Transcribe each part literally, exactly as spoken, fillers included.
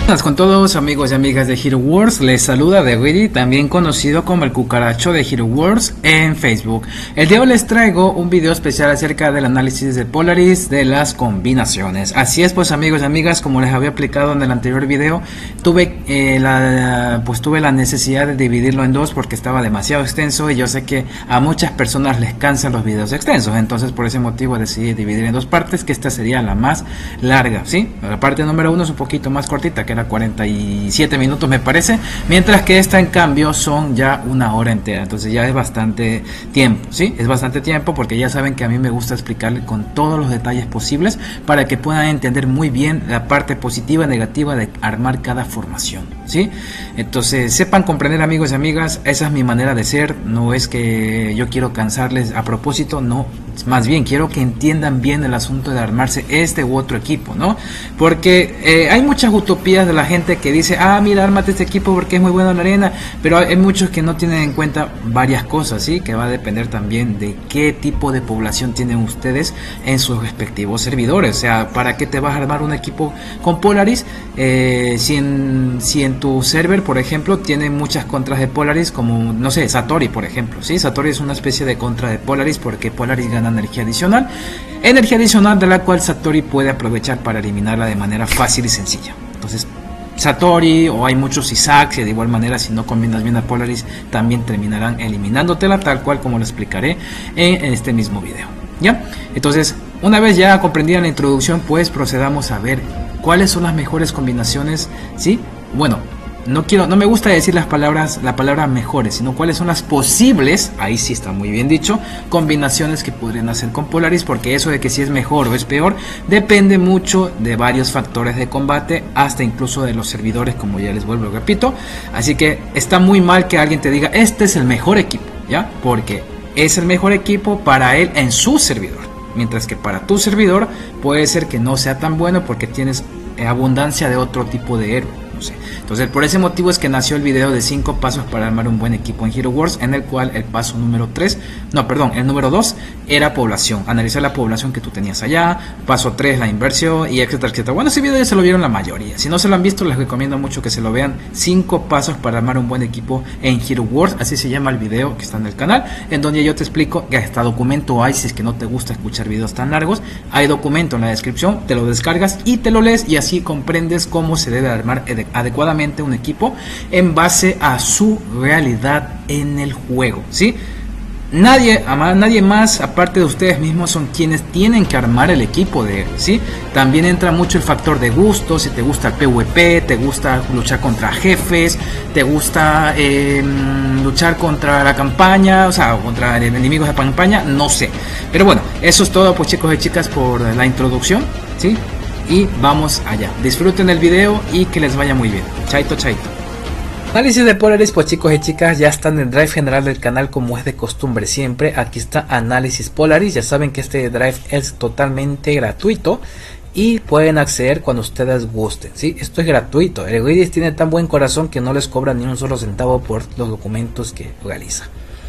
Buenas con todos amigos y amigas de Hero Wars, les saluda TheGreedy, también conocido como el cucaracho de Hero Wars en Facebook. El día de hoy les traigo un video especial acerca del análisis de Polaris de las combinaciones. Así es pues amigos y amigas, como les había explicado en el anterior video, tuve, eh, la, pues, tuve la necesidad de dividirlo en dos porque estaba demasiado extenso y yo sé que a muchas personas les cansan los videos extensos, entonces por ese motivo decidí dividir en dos partes, que esta sería la más larga, ¿sí? La parte número uno es un poquito más cortita, que era cuarenta y siete minutos me parece, mientras que esta en cambio son ya una hora entera, entonces ya es bastante tiempo, ¿sí? Es bastante tiempo porque ya saben que a mí me gusta explicarle con todos los detalles posibles para que puedan entender muy bien la parte positiva y negativa de armar cada formación, ¿sí? Entonces sepan comprender amigos y amigas, esa es mi manera de ser, no es que yo quiero cansarles a propósito, no, más bien quiero que entiendan bien el asunto de armarse este u otro equipo, ¿no? Porque eh, hay muchas utopías de la gente que dice, ah, mira, ármate este equipo porque es muy bueno en la arena, pero hay muchos que no tienen en cuenta varias cosas, ¿sí? Que va a depender también de qué tipo de población tienen ustedes en sus respectivos servidores. O sea, ¿para qué te vas a armar un equipo con Polaris? Eh, si, en, si en tu server, por ejemplo, tiene muchas contras de Polaris, como, no sé, Satori, por ejemplo, ¿sí? Satori es una especie de contra de Polaris porque Polaris gana energía adicional, energía adicional de la cual Satori puede aprovechar para eliminarla de manera fácil y sencilla. Entonces, Satori o hay muchos Isaacs, y de igual manera si no combinas bien a Polaris también terminarán eliminándotela, tal cual como lo explicaré en este mismo video, ¿ya? Entonces, una vez ya comprendida la introducción, pues procedamos a ver cuáles son las mejores combinaciones, ¿sí? Bueno, no quiero, no me gusta decir las palabras, la palabra mejores, sino cuáles son las posibles, ahí sí está muy bien dicho, combinaciones que podrían hacer con Polaris, porque eso de que si es mejor o es peor, depende mucho de varios factores de combate, hasta incluso de los servidores, como ya les vuelvo y repito. Así que está muy mal que alguien te diga, este es el mejor equipo, ¿ya? Porque es el mejor equipo para él en su servidor, mientras que para tu servidor puede ser que no sea tan bueno porque tienes abundancia de otro tipo de héroe. No sé. Entonces por ese motivo es que nació el video de cinco pasos para armar un buen equipo en Hero Wars, en el cual el paso número tres, no perdón, el número dos era población, analizar la población que tú tenías allá, paso tres la inversión y etcétera, etcétera. Bueno, ese video ya se lo vieron la mayoría, si no se lo han visto les recomiendo mucho que se lo vean, cinco pasos para armar un buen equipo en Hero Wars, así se llama el video que está en el canal, en donde yo te explico que hasta documento hay, si es que no te gusta escuchar videos tan largos, hay documento en la descripción, te lo descargas y te lo lees y así comprendes cómo se debe armar adecuadamente un equipo en base a su realidad en el juego, ¿sí? Nadie, nadie más aparte de ustedes mismos son quienes tienen que armar el equipo de él, ¿sí? También entra mucho el factor de gusto, si te gusta el PvP, te gusta luchar contra jefes, te gusta eh, luchar contra la campaña, o sea, contra enemigos de campaña, no sé. Pero bueno, eso es todo pues chicos y chicas por la introducción, ¿sí? Y vamos allá, disfruten el video y que les vaya muy bien. Chaito, chaito. Análisis de Polaris, pues chicos y chicas, ya está en el drive general del canal como es de costumbre siempre. Aquí está Análisis Polaris, ya saben que este drive es totalmente gratuito y pueden acceder cuando ustedes gusten, ¿sí? Esto es gratuito, el Widis tiene tan buen corazón que no les cobra ni un solo centavo por los documentos que realiza.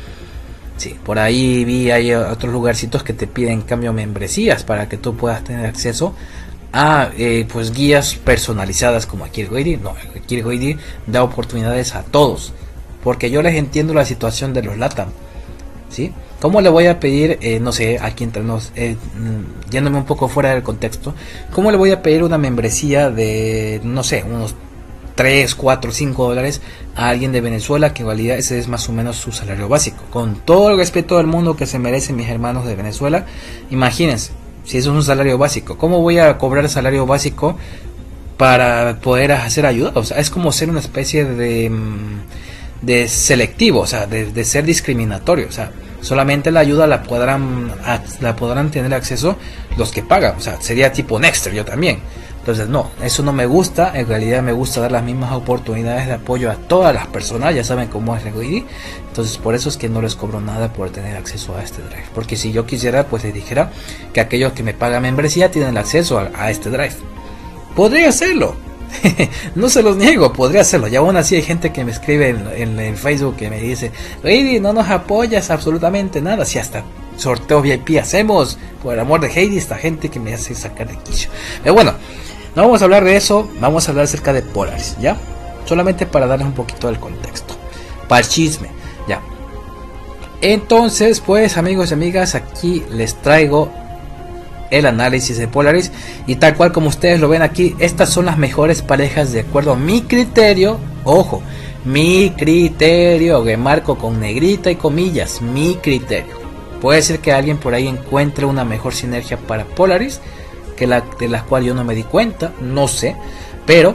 Sí, por ahí vi hay otros lugarcitos que te piden en cambio membresías para que tú puedas tener acceso a eh, pues guías personalizadas como aquí el Goidi. No, aquí el Goidi da oportunidades a todos, porque yo les entiendo la situación de los LATAM, ¿sí? ¿Cómo le voy a pedir, eh, no sé, aquí entre nos, eh, yéndome un poco fuera del contexto, cómo le voy a pedir una membresía de, no sé, unos tres, cuatro, cinco dólares a alguien de Venezuela, que en realidad ese es más o menos su salario básico? Con todo el respeto del mundo que se merecen mis hermanos de Venezuela, imagínense, si eso es un salario básico, ¿cómo voy a cobrar salario básico para poder hacer ayuda? O sea, es como ser una especie de, de selectivo, o sea, de, de ser discriminatorio. O sea, solamente la ayuda la podrán, la podrán tener acceso los que pagan. O sea, sería tipo Nexter, yo también. Entonces no, eso no me gusta, en realidad me gusta dar las mismas oportunidades de apoyo a todas las personas, ya saben cómo es el Greedy. Entonces por eso es que no les cobro nada por tener acceso a este drive, porque si yo quisiera pues les dijera que aquellos que me pagan membresía tienen el acceso a, a este drive. Podría hacerlo, no se los niego, podría hacerlo, y aún así hay gente que me escribe en, en, en Facebook que me dice, Greedy, no nos apoyas absolutamente nada, si hasta sorteo V I P hacemos, por el amor de Heidi, esta gente que me hace sacar de quicio. Pero bueno, No vamos a hablar de eso, vamos a hablar acerca de Polaris, ¿ya? Solamente para darles un poquito del contexto, para el chisme, ¿ya? Entonces, pues amigos y amigas, aquí les traigo el análisis de Polaris. Y tal cual como ustedes lo ven aquí, estas son las mejores parejas de acuerdo a mi criterio. Ojo, mi criterio, que marco con negrita y comillas, mi criterio. Puede ser que alguien por ahí encuentre una mejor sinergia para Polaris, que la de la cual yo no me di cuenta, no sé, pero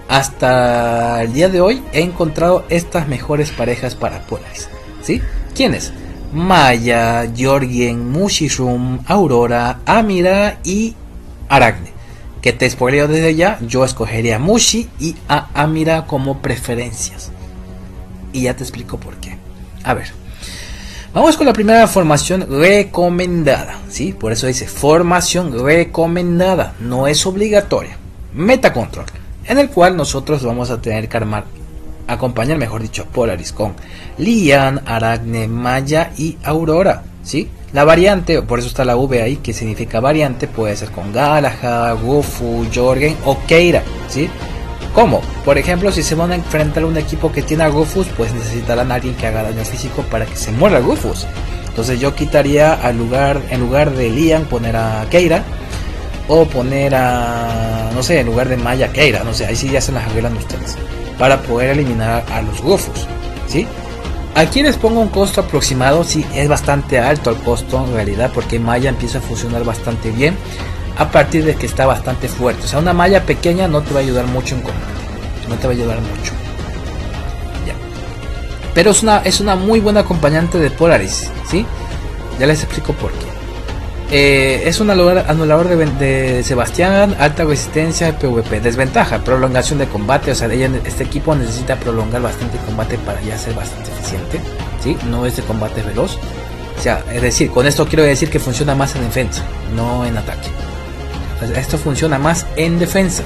hasta el día de hoy he encontrado estas mejores parejas para Polaris, ¿sí? ¿Quiénes? Maya, Jorgen, Mushroom, Aurora, Amira y Aracne. Que te spoileo desde ya, yo escogería a Mushi y a Amira como preferencias. Y ya te explico por qué. A ver, vamos con la primera formación recomendada, ¿sí? Por eso dice formación recomendada, no es obligatoria. Metacontrol, en el cual nosotros vamos a tener que armar, acompañar, mejor dicho, Polaris con Lian, Aracne, Maya y Aurora, ¿sí? La variante, por eso está la V ahí, que significa variante, puede ser con Galahad, Gufu, Jorgen o Keira, ¿sí? ¿Cómo? Por ejemplo, si se van a enfrentar a un equipo que tiene a Rufus, pues necesitarán a alguien que haga daño físico para que se muera Rufus. Entonces yo quitaría al lugar, en lugar de Lian, poner a Keira, o poner a, no sé, en lugar de Maya, Keira, no sé, ahí sí ya se las arreglan ustedes, para poder eliminar a los Rufus, ¿sí? Aquí les pongo un costo aproximado, sí, es bastante alto el costo en realidad, porque Maya empieza a funcionar bastante bien a partir de que está bastante fuerte. O sea, una Maya pequeña no te va a ayudar mucho en combate, no te va a ayudar mucho, ya. Pero es una, es una muy buena acompañante de Polaris, ¿sí? Ya les explico por qué. Eh, es un anulador, anulador de, de Sebastián, alta resistencia de PvP, desventaja, prolongación de combate. O sea, ella, este equipo necesita prolongar bastante combate para ya ser bastante eficiente, ¿sí? No es de combate veloz. O sea, es decir, con esto quiero decir que funciona más en defensa, no en ataque. O sea, esto funciona más en defensa.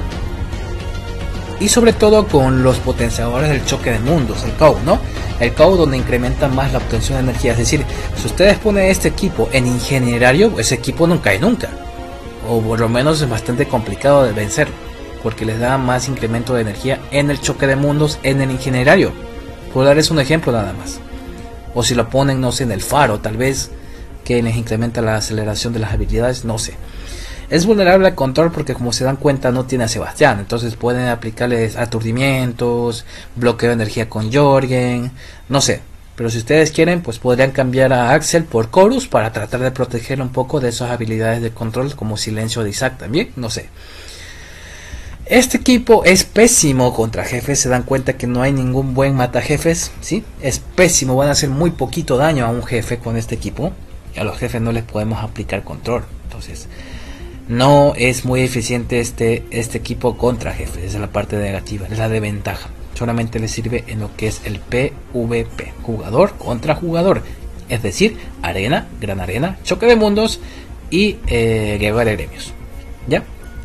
Y sobre todo con los potenciadores del choque de mundos, el C O W, ¿no? El C O W donde incrementa más la obtención de energía. Es decir, si ustedes ponen este equipo en ingenierario, ese equipo no cae nunca. O por lo menos es bastante complicado de vencer, porque les da más incremento de energía en el choque de mundos, en el ingenierario. Por darles un ejemplo nada más. O si lo ponen, no sé, en el faro, tal vez, que les incrementa la aceleración de las habilidades, no sé. Es vulnerable al control porque, como se dan cuenta, no tiene a Sebastián. Entonces pueden aplicarles aturdimientos, bloqueo de energía con Jorgen, no sé. Pero si ustedes quieren, pues podrían cambiar a Axel por Chorus para tratar de proteger un poco de esas habilidades de control, como silencio de Isaac también, no sé. Este equipo es pésimo contra jefes. Se dan cuenta que no hay ningún buen mata jefes, ¿sí? Es pésimo, van a hacer muy poquito daño a un jefe con este equipo. Y a los jefes no les podemos aplicar control. Entonces no es muy eficiente este, este equipo contra jefes. Esa es la parte negativa, es la desventaja. Solamente le sirve en lo que es el PvP, jugador contra jugador. Es decir, arena, gran arena, choque de mundos y eh, guerra de gremios. ¿Ya?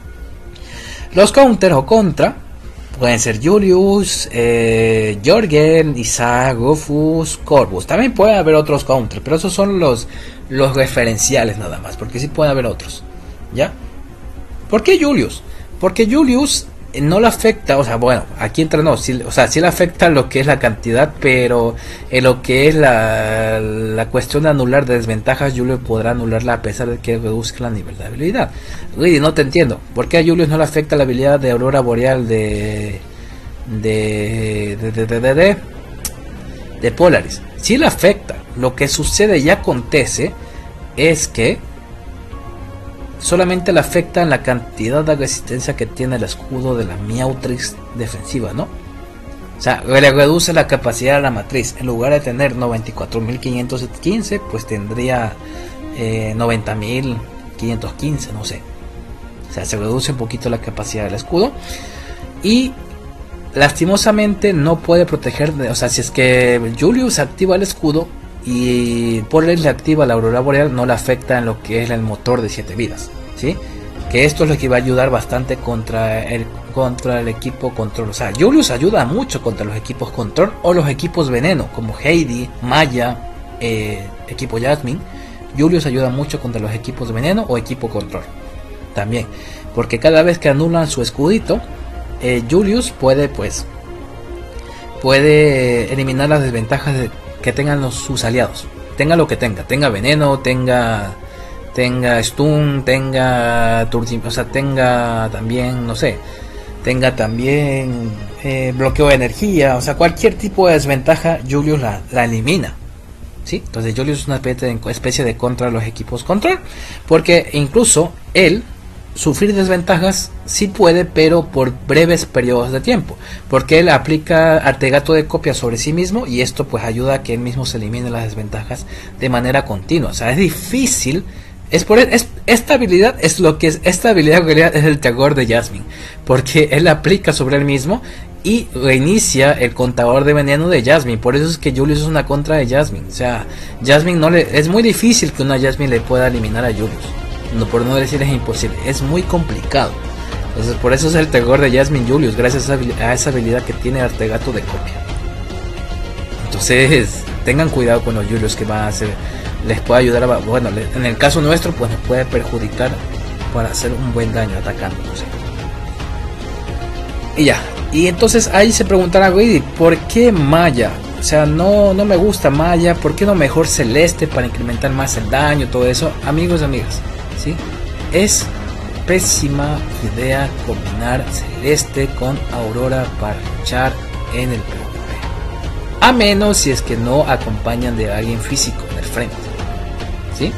Los counter o contra pueden ser Julius, eh, Jorgen, Isaac, Rufus, Corvus. También puede haber otros counter, pero esos son los, los referenciales nada más, porque sí puede haber otros. ¿Ya? ¿Por qué Julius? Porque Julius no le afecta, o sea, bueno, aquí entra no, sí, o sea, sí le afecta lo que es la cantidad, pero en lo que es la, la cuestión de anular de desventajas, Julius podrá anularla a pesar de que reduzca la nivel de habilidad. Oye, no te entiendo, ¿por qué a Julius no le afecta la habilidad de Aurora Boreal de de de de de, de, de, de Polaris? Sí le afecta. Lo que sucede y acontece es que solamente le afecta en la cantidad de resistencia que tiene el escudo de la Meowtrix defensiva, ¿no? O sea, le reduce la capacidad de la matriz. En lugar de tener noventa y cuatro mil quinientos quince, pues tendría eh, noventa mil quinientos quince, no sé. O sea, se reduce un poquito la capacidad del escudo. Y lastimosamente no puede proteger, de, o sea, si es que Julius activa el escudo y Polaris le activa la Aurora Boreal, no le afecta en lo que es el motor de siete vidas, ¿sí? Que esto es lo que va a ayudar bastante contra el, contra el equipo control. O sea, Julius ayuda mucho contra los equipos control o los equipos veneno, como Heidi, Maya, eh, equipo Jasmine. Julius ayuda mucho contra los equipos veneno o equipo control también. porque cada vez que anulan su escudito, eh, Julius puede pues puede eliminar las desventajas de, que tengan los, sus aliados, tenga lo que tenga, tenga veneno, tenga tenga stun, tenga turci, o sea, tenga también, no sé, tenga también eh, bloqueo de energía, o sea, cualquier tipo de desventaja Julius la, la elimina, ¿sí? Entonces Julius es una especie de, especie de contra de los equipos control, porque incluso él sufrir desventajas sí puede, pero por breves periodos de tiempo, porque él aplica artegato de copia sobre sí mismo, y esto pues ayuda a que él mismo se elimine las desventajas de manera continua. O sea, es difícil. Es por es, esta habilidad es lo que es esta habilidad en realidad es el terror de Jasmine, porque él aplica sobre él mismo y reinicia el contador de veneno de Jasmine. Por eso es que Julius es una contra de Jasmine. O sea, Jasmine no le es muy difícil que una Jasmine le pueda eliminar a Julius. No, por no decir es imposible, es muy complicado. Entonces por eso es el terror de Jasmine Julius, gracias a, a esa habilidad que tiene artegato de copia. Entonces tengan cuidado con los Julius que van a hacer. Les puede ayudar a, bueno, en el caso nuestro pues nos puede perjudicar para hacer un buen daño atacando, no sé. Y ya, y entonces ahí se preguntará, güey, ¿por qué Maya? O sea, no, no me gusta Maya, ¿por qué no mejor Celeste para incrementar más el daño, todo eso? Amigos y amigas, ¿sí? Es pésima idea combinar Celeste con Aurora para luchar en el PvP, a menos si es que no acompañan de alguien físico en el frente, ¿sí?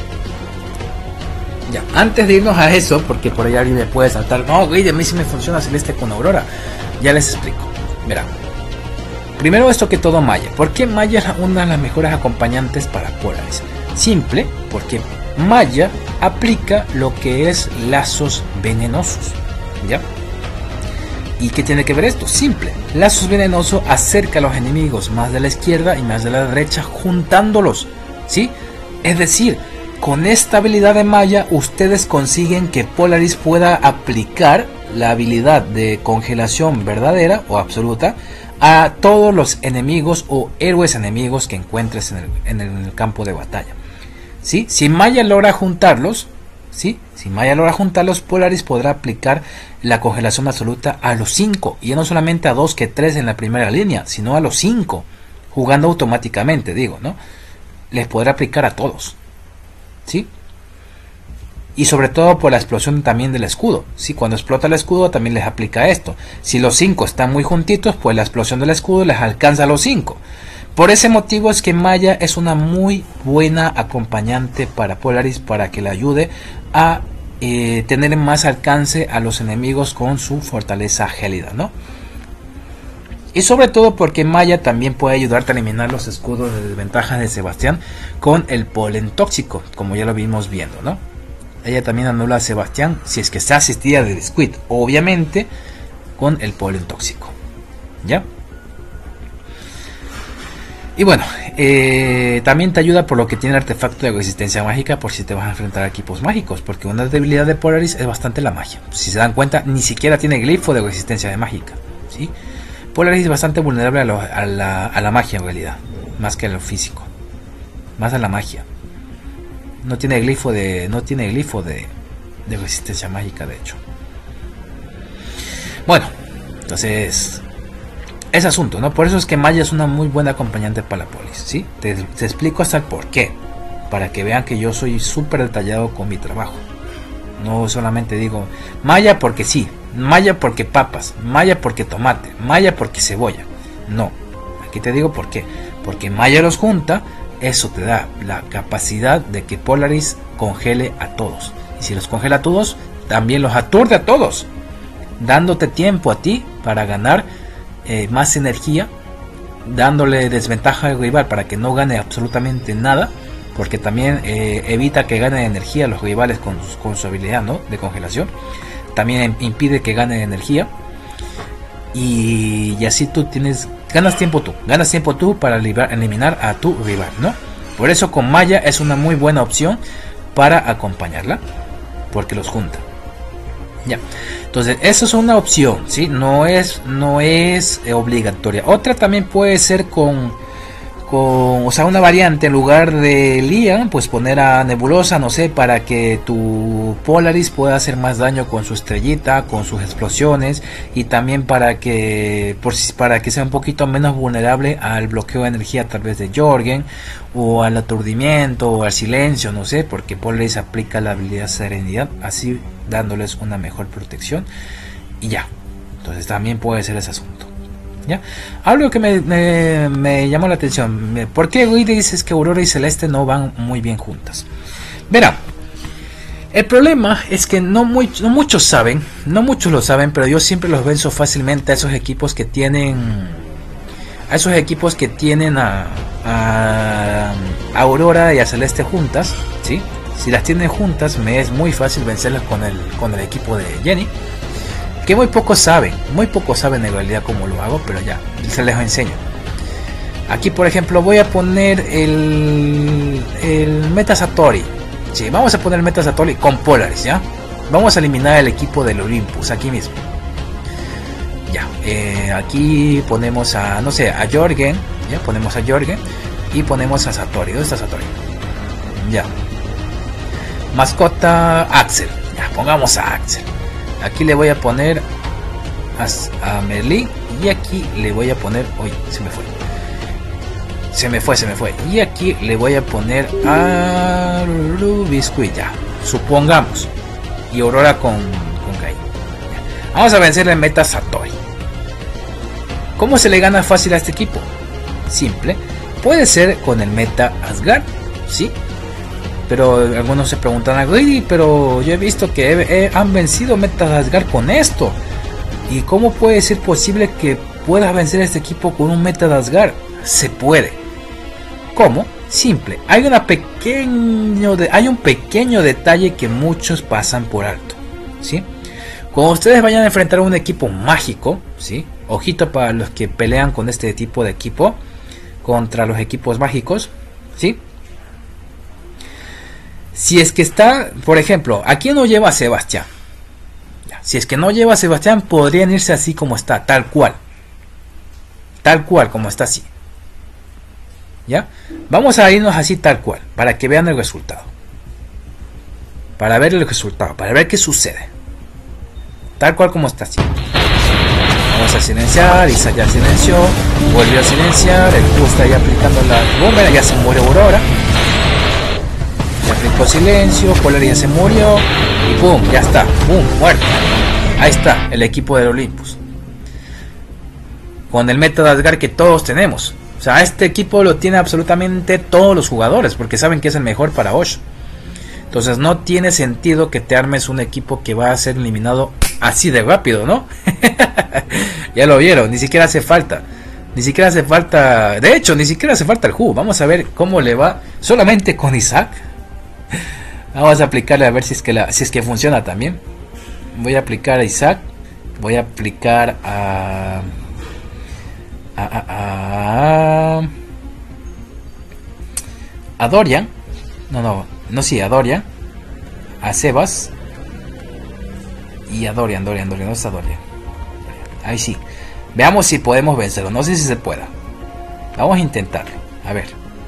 Ya, antes de irnos a eso, porque por ahí alguien me puede saltar, no, güey, a mí sí me funciona Celeste con Aurora, ya les explico. Verán, primero esto que todo Maya. ¿Por qué Maya es una de las mejores acompañantes para Polaris? Simple, porque Maya aplica lo que es lazos venenosos, ¿ya? ¿Y qué tiene que ver esto? Simple, lazos venenosos acerca a los enemigos más de la izquierda y más de la derecha, juntándolos, ¿sí? Es decir, con esta habilidad de Maya ustedes consiguen que Polaris pueda aplicar la habilidad de congelación verdadera o absoluta a todos los enemigos o héroes enemigos que encuentres en el, en el, en el campo de batalla, ¿sí? Si Maya logra juntarlos, ¿sí? Si Maya logra juntarlos, Polaris podrá aplicar la congelación absoluta a los cinco, y no solamente a dos que tres en la primera línea, sino a los cinco, jugando automáticamente, digo, ¿no? Les podrá aplicar a todos, ¿sí? Y sobre todo por la explosión también del escudo, ¿sí? Cuando explota el escudo también les aplica esto. Si los cinco están muy juntitos, pues la explosión del escudo les alcanza a los cinco. Por ese motivo es que Maya es una muy buena acompañante para Polaris, para que le ayude a eh, tener más alcance a los enemigos con su fortaleza gélida, ¿no? Y sobre todo porque Maya también puede ayudarte a eliminar los escudos de desventajas de Sebastián con el polen tóxico, como ya lo vimos viendo, ¿no? Ella también anula a Sebastián si es que está asistida de Squid, obviamente con el polen tóxico, ¿ya? Y bueno, eh, también te ayuda por lo que tiene el artefacto de resistencia mágica por si te vas a enfrentar a equipos mágicos, porque una debilidad de Polaris es bastante la magia. Si se dan cuenta, ni siquiera tiene glifo de resistencia de mágica, ¿sí? Polaris es bastante vulnerable a, lo, a, la, a la magia en realidad, más que a lo físico, más a la magia. No tiene glifo de, no tiene glifo de, de resistencia mágica, de hecho. Bueno, entonces ese asunto, ¿no? Por eso es que Maya es una muy buena acompañante para la polis, ¿sí? Te, te explico hasta el por qué, para que vean que yo soy súper detallado con mi trabajo. No solamente digo Maya porque sí, Maya porque papas, Maya porque tomate, Maya porque cebolla. No, aquí te digo por qué. Porque Maya los junta, eso te da la capacidad de que Polaris congele a todos. Y si los congela a todos, también los aturde a todos, dándote tiempo a ti para ganar eh, más energía, dándole desventaja al rival para que no gane absolutamente nada, porque también eh, evita que ganen energía los rivales con, con su habilidad, ¿no?, de congelación. También impide que ganen energía, y, y así tú tienes ganas tiempo tú ganas tiempo tú para eliminar a tu rival, ¿no? Por eso con Maya es una muy buena opción para acompañarla, porque los junta, ya. Entonces eso es una opción, ¿sí? No es no es obligatoria. Otra también puede ser con con, o sea, una variante en lugar de Lian, pues poner a Nebulosa, no sé, para que tu Polaris pueda hacer más daño con su estrellita, con sus explosiones, y también para que por, para que sea un poquito menos vulnerable al bloqueo de energía a través de Jorgen, o al aturdimiento, o al silencio, no sé, porque Polaris aplica la habilidad Serenidad, así dándoles una mejor protección, y ya. Entonces también puede ser ese asunto. ¿Ya? Algo que me, me, me llamó la atención. ¿Por qué Guide dices que Aurora y Celeste no van muy bien juntas? Verá, el problema es que no, muy, no muchos saben, no muchos lo saben, pero yo siempre los venzo fácilmente a esos equipos que tienen, a esos equipos que tienen a, a, a Aurora y a Celeste juntas, ¿sí? Si las tienen juntas, me es muy fácil vencerlas con el, con el equipo de Jenny. Que muy pocos saben, muy pocos saben en realidad cómo lo hago, pero ya, se les enseño. Aquí por ejemplo voy a poner el, el Meta Satori. Sí, vamos a poner el Meta Satori con Polaris, ¿ya? Vamos a eliminar el equipo del Olympus, aquí mismo. Ya, eh, aquí ponemos a, no sé, a Jorgen, ya, ponemos a Jorgen y ponemos a Satori. ¿Dónde está Satori? Ya. Mascota Axel, ya, pongamos a Axel. Aquí le voy a poner a, a Merlin y aquí le voy a poner, uy, se me fue, se me fue, se me fue, y aquí le voy a poner a Biscuit, ya, supongamos, y Aurora con, con Kai. Ya. Vamos a vencer el Meta Satori. ¿Cómo se le gana fácil a este equipo? Simple, puede ser con el Meta Asgard, ¿sí? Pero algunos se preguntan a Grady, pero yo he visto que he, he, han vencido Meta Asgard con esto. ¿Y cómo puede ser posible que puedas vencer a este equipo con un Meta Asgard? Se puede. ¿Cómo? Simple. Hay, una pequeño de, hay un pequeño detalle que muchos pasan por alto, ¿sí? Cuando ustedes vayan a enfrentar a un equipo mágico, ¿sí? Ojito para los que pelean con este tipo de equipo contra los equipos mágicos, ¿sí? Si es que está, por ejemplo, aquí no lleva a Sebastián. Si es que no lleva a Sebastián, podrían irse así como está, tal cual. Tal cual, como está así. ¿Ya? Vamos a irnos así tal cual, para que vean el resultado. Para ver el resultado, para ver qué sucede. Tal cual como está así. Vamos a silenciar, Isa ya silenció, volvió a silenciar, el Q está ya aplicando la bomba, ya se muere Aurora. Ya aplicó silencio, Polaris ya se murió y pum, ya está, pum, muerto. Ahí está el equipo del Olympus. Con el Meta Asgard que todos tenemos. O sea, este equipo lo tiene absolutamente todos los jugadores porque saben que es el mejor para Osh. Entonces no tiene sentido que te armes un equipo que va a ser eliminado así de rápido, ¿no? Ya lo vieron, ni siquiera hace falta. Ni siquiera hace falta, de hecho, ni siquiera hace falta el Hu. Vamos a ver cómo le va solamente con Isaac. Vamos a aplicarle a ver si es que la, si es que funciona también. Voy a aplicar a Isaac. Voy a aplicar a a, a, a, a Dorian. No, no, no sí, a Dorian. A Sebas. Y a Dorian, Dorian, Dorian, ¿dónde está Dorian? Ahí sí. Veamos si podemos vencerlo. No sé si se pueda. Vamos a intentarlo. A ver.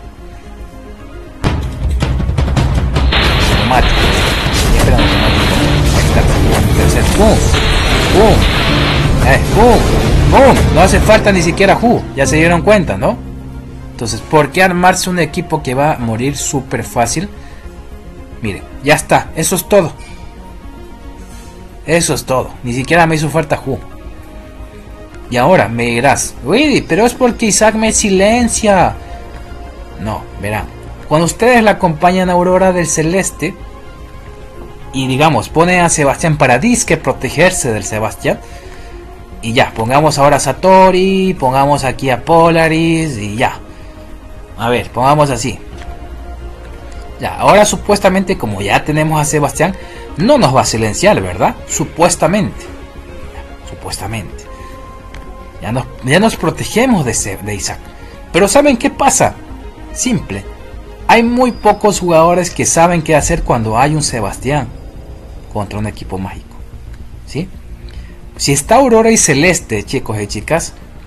Automático. Siempre automático. Tercer. ¡Pum! ¡Pum! ¡Eh! ¡Pum! ¡Pum! No hace falta ni siquiera Hu. Ya se dieron cuenta, ¿no? Entonces, ¿por qué armarse un equipo que va a morir súper fácil? Miren, ya está. Eso es todo. Eso es todo. Ni siquiera me hizo falta Hu. Y ahora me dirás, uy, pero es porque Isaac me silencia. No, verán. Cuando ustedes la acompañan a Aurora del Celeste y digamos, ponen a Sebastián para disque protegerse del Sebastián. Y ya, pongamos ahora a Satori, pongamos aquí a Polaris y ya. A ver, pongamos así. Ya, ahora supuestamente como ya tenemos a Sebastián, no nos va a silenciar, ¿verdad? Supuestamente. Supuestamente. Ya nos, ya nos protegemos de, ese, de Isaac. Pero ¿saben qué pasa? Simple. Hay muy pocos jugadores que saben qué hacer cuando hay un Sebastián contra un equipo mágico. ¿Sí? Si está Aurora y Celeste, chicos y chicas,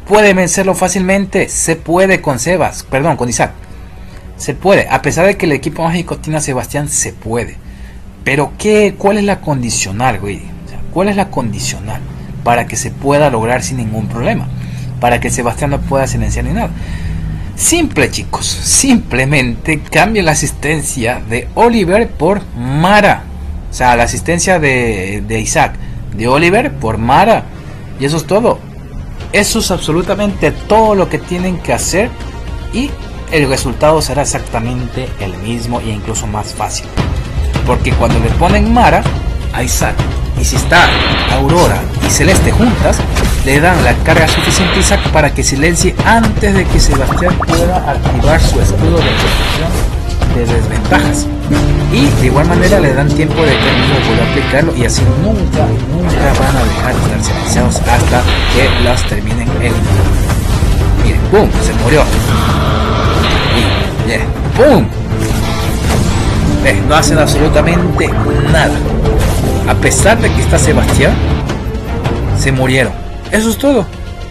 puede vencerlo fácilmente. Se puede con Sebas, perdón, con Isaac. Se puede, a pesar de que el equipo mágico tiene a Sebastián, se puede. Pero ¿qué, ¿cuál es la condicional, güey? O sea, ¿cuál es la condicional para que se pueda lograr sin ningún problema? Para que Sebastián no pueda silenciar ni nada. Simple, chicos, simplemente cambia la asistencia de Oliver por Mara. O sea, la asistencia de, de Isaac, de Oliver por Mara. Y eso es todo. Eso es absolutamente todo lo que tienen que hacer. Y el resultado será exactamente el mismo e incluso más fácil. Porque cuando le ponen Mara a Isaac, y si está Aurora y Celeste juntas, le dan la carga suficiente a Isaac para que silencie antes de que Sebastián pueda activar su escudo de protección de desventajas. Y de igual manera le dan tiempo de que el mismo pueda aplicarlo, y así nunca, nunca van a dejar de estar silenciados hasta que las terminen eliminando. Miren, ¡pum! Se murió. Y, yeah, ¡pum! Eh, no hacen absolutamente nada. A pesar de que está Sebastián, se murieron. Eso es todo.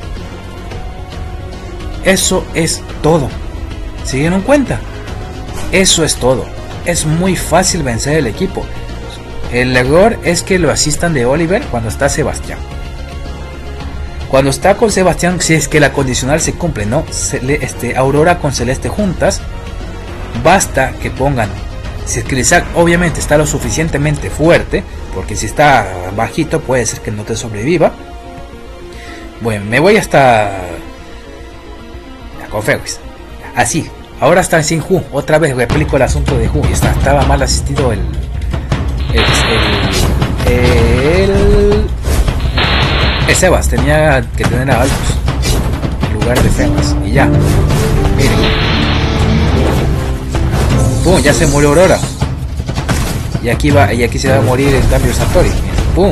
Eso es todo. ¿Se dieron cuenta? Eso es todo. Es muy fácil vencer el equipo. El error es que lo asistan de Oliver cuando está Sebastián. Cuando está con Sebastián, si es que la condicional se cumple, ¿no? Cele, este, Aurora con Celeste juntas, basta que pongan. Si es que Isaac obviamente está lo suficientemente fuerte, porque si está bajito puede ser que no te sobreviva. Bueno, me voy hasta... con Fewis. Así. Ahora está sin Hu. Otra vez replico el asunto de Hu. Está, estaba mal asistido el... El... El... El, el Sebas. Tenía que tener a Altos en lugar de Sebas. Y ya. Miren. Pum, ya se murió Aurora. Y aquí va, y aquí se va a morir en cambio Satori. Pum.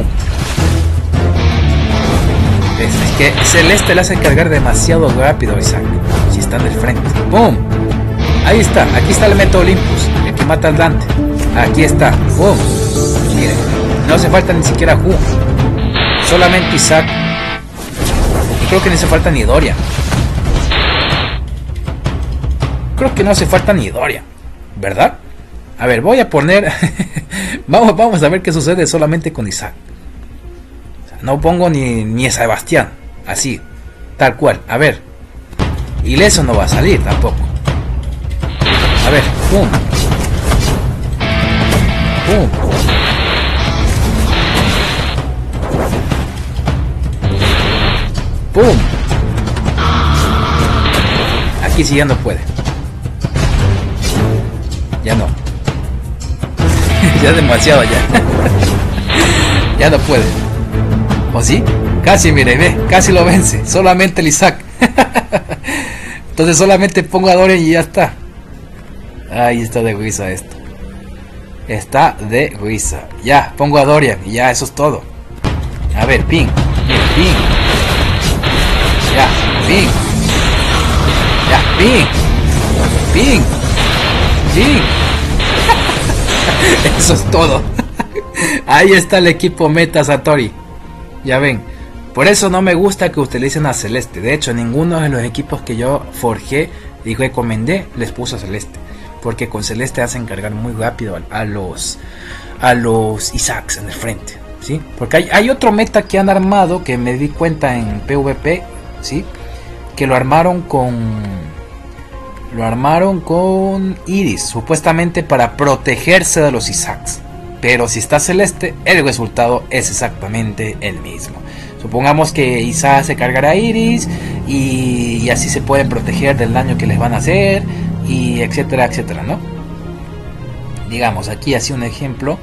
Es, es que Celeste le hace cargar demasiado rápido a Isaac. Si está en el frente. ¡Pum! Ahí está, aquí está el método Olympus, el que mata al Dante. Aquí está. ¡Pum! Miren, no hace falta ni siquiera Hu. Solamente Isaac. Y creo que no hace falta ni Doria. Creo que no hace falta ni Doria, ¿verdad? A ver, voy a poner... vamos, vamos a ver qué sucede solamente con Isaac. O sea, no pongo ni, ni a Sebastián. Así, tal cual. A ver. Ileso no va a salir tampoco. A ver, pum. Pum. Pum. Aquí sí ya no puede. Ya no. Ya demasiado ya. Ya no puede. ¿O sí? Casi, mire, ve, casi lo vence. Solamente el Isaac. Entonces solamente pongo a Dorian y ya está. Ahí está de risa esto. Está de risa. Ya, pongo a Dorian y ya, eso es todo. A ver, ping. Ping. Ya, ping. Ya, ping. Ping. Ping. Eso es todo. Ahí está el equipo meta Satori. Ya ven. Por eso no me gusta que utilicen a Celeste. De hecho, ninguno de los equipos que yo forjé y recomendé les puso a Celeste. Porque con Celeste hacen cargar muy rápido a, a los a los Isaacs en el frente, ¿sí? Porque hay, hay otro meta que han armado que me di cuenta en PvP, ¿sí? Que lo armaron con lo armaron con Iris, supuestamente para protegerse de los Isaacs. Pero si está Celeste, el resultado es exactamente el mismo. Supongamos que Isaac se cargará a Iris y, y así se pueden proteger del daño que les van a hacer, y etcétera, etcétera, ¿no? Digamos, aquí así un ejemplo.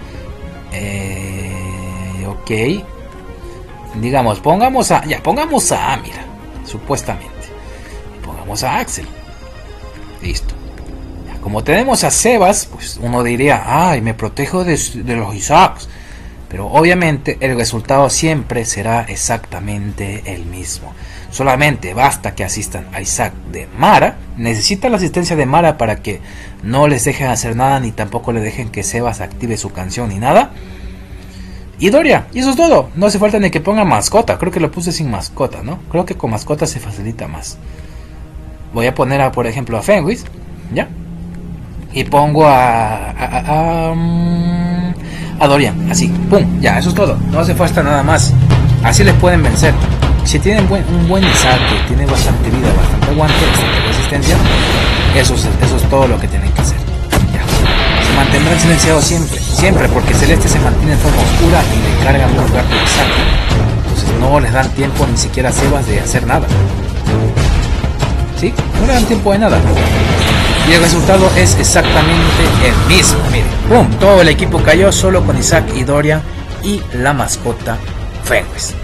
Eh, ok. Digamos, pongamos a... Ya, pongamos a Amira, supuestamente. Pongamos a Axel. Listo. Ya, como tenemos a Sebas, pues uno diría, ay, me protejo de, de los Isaacs. Pero obviamente el resultado siempre será exactamente el mismo. Solamente basta que asistan a Isaac de Mara. Necesita la asistencia de Mara para que no les dejen hacer nada, ni tampoco le dejen que Sebas active su canción ni nada. y Doria, y eso es todo. No hace falta ni que ponga mascota. Creo que lo puse sin mascota, ¿no? Creo que con mascota se facilita más. Voy a poner, a, por ejemplo, a Fenris, ¿ya? Y pongo a... A, a, a, a Dorian, así, pum, ya, eso es todo. No hace falta nada más. Así les pueden vencer. Si tienen buen, un buen Isaac, que tiene bastante vida, bastante aguante, bastante resistencia, eso es, eso es todo lo que tienen que hacer. Ya. Se mantendrán silenciados siempre, siempre, porque Celeste se mantiene en forma oscura y le cargan muy rápido Isaac. Entonces no les dan tiempo ni siquiera a Sebas de hacer nada. ¿Sí? No le dan tiempo de nada. Y el resultado es exactamente el mismo. Miren, ¡pum! Todo el equipo cayó solo con Isaac y Dorian y la mascota Fenris.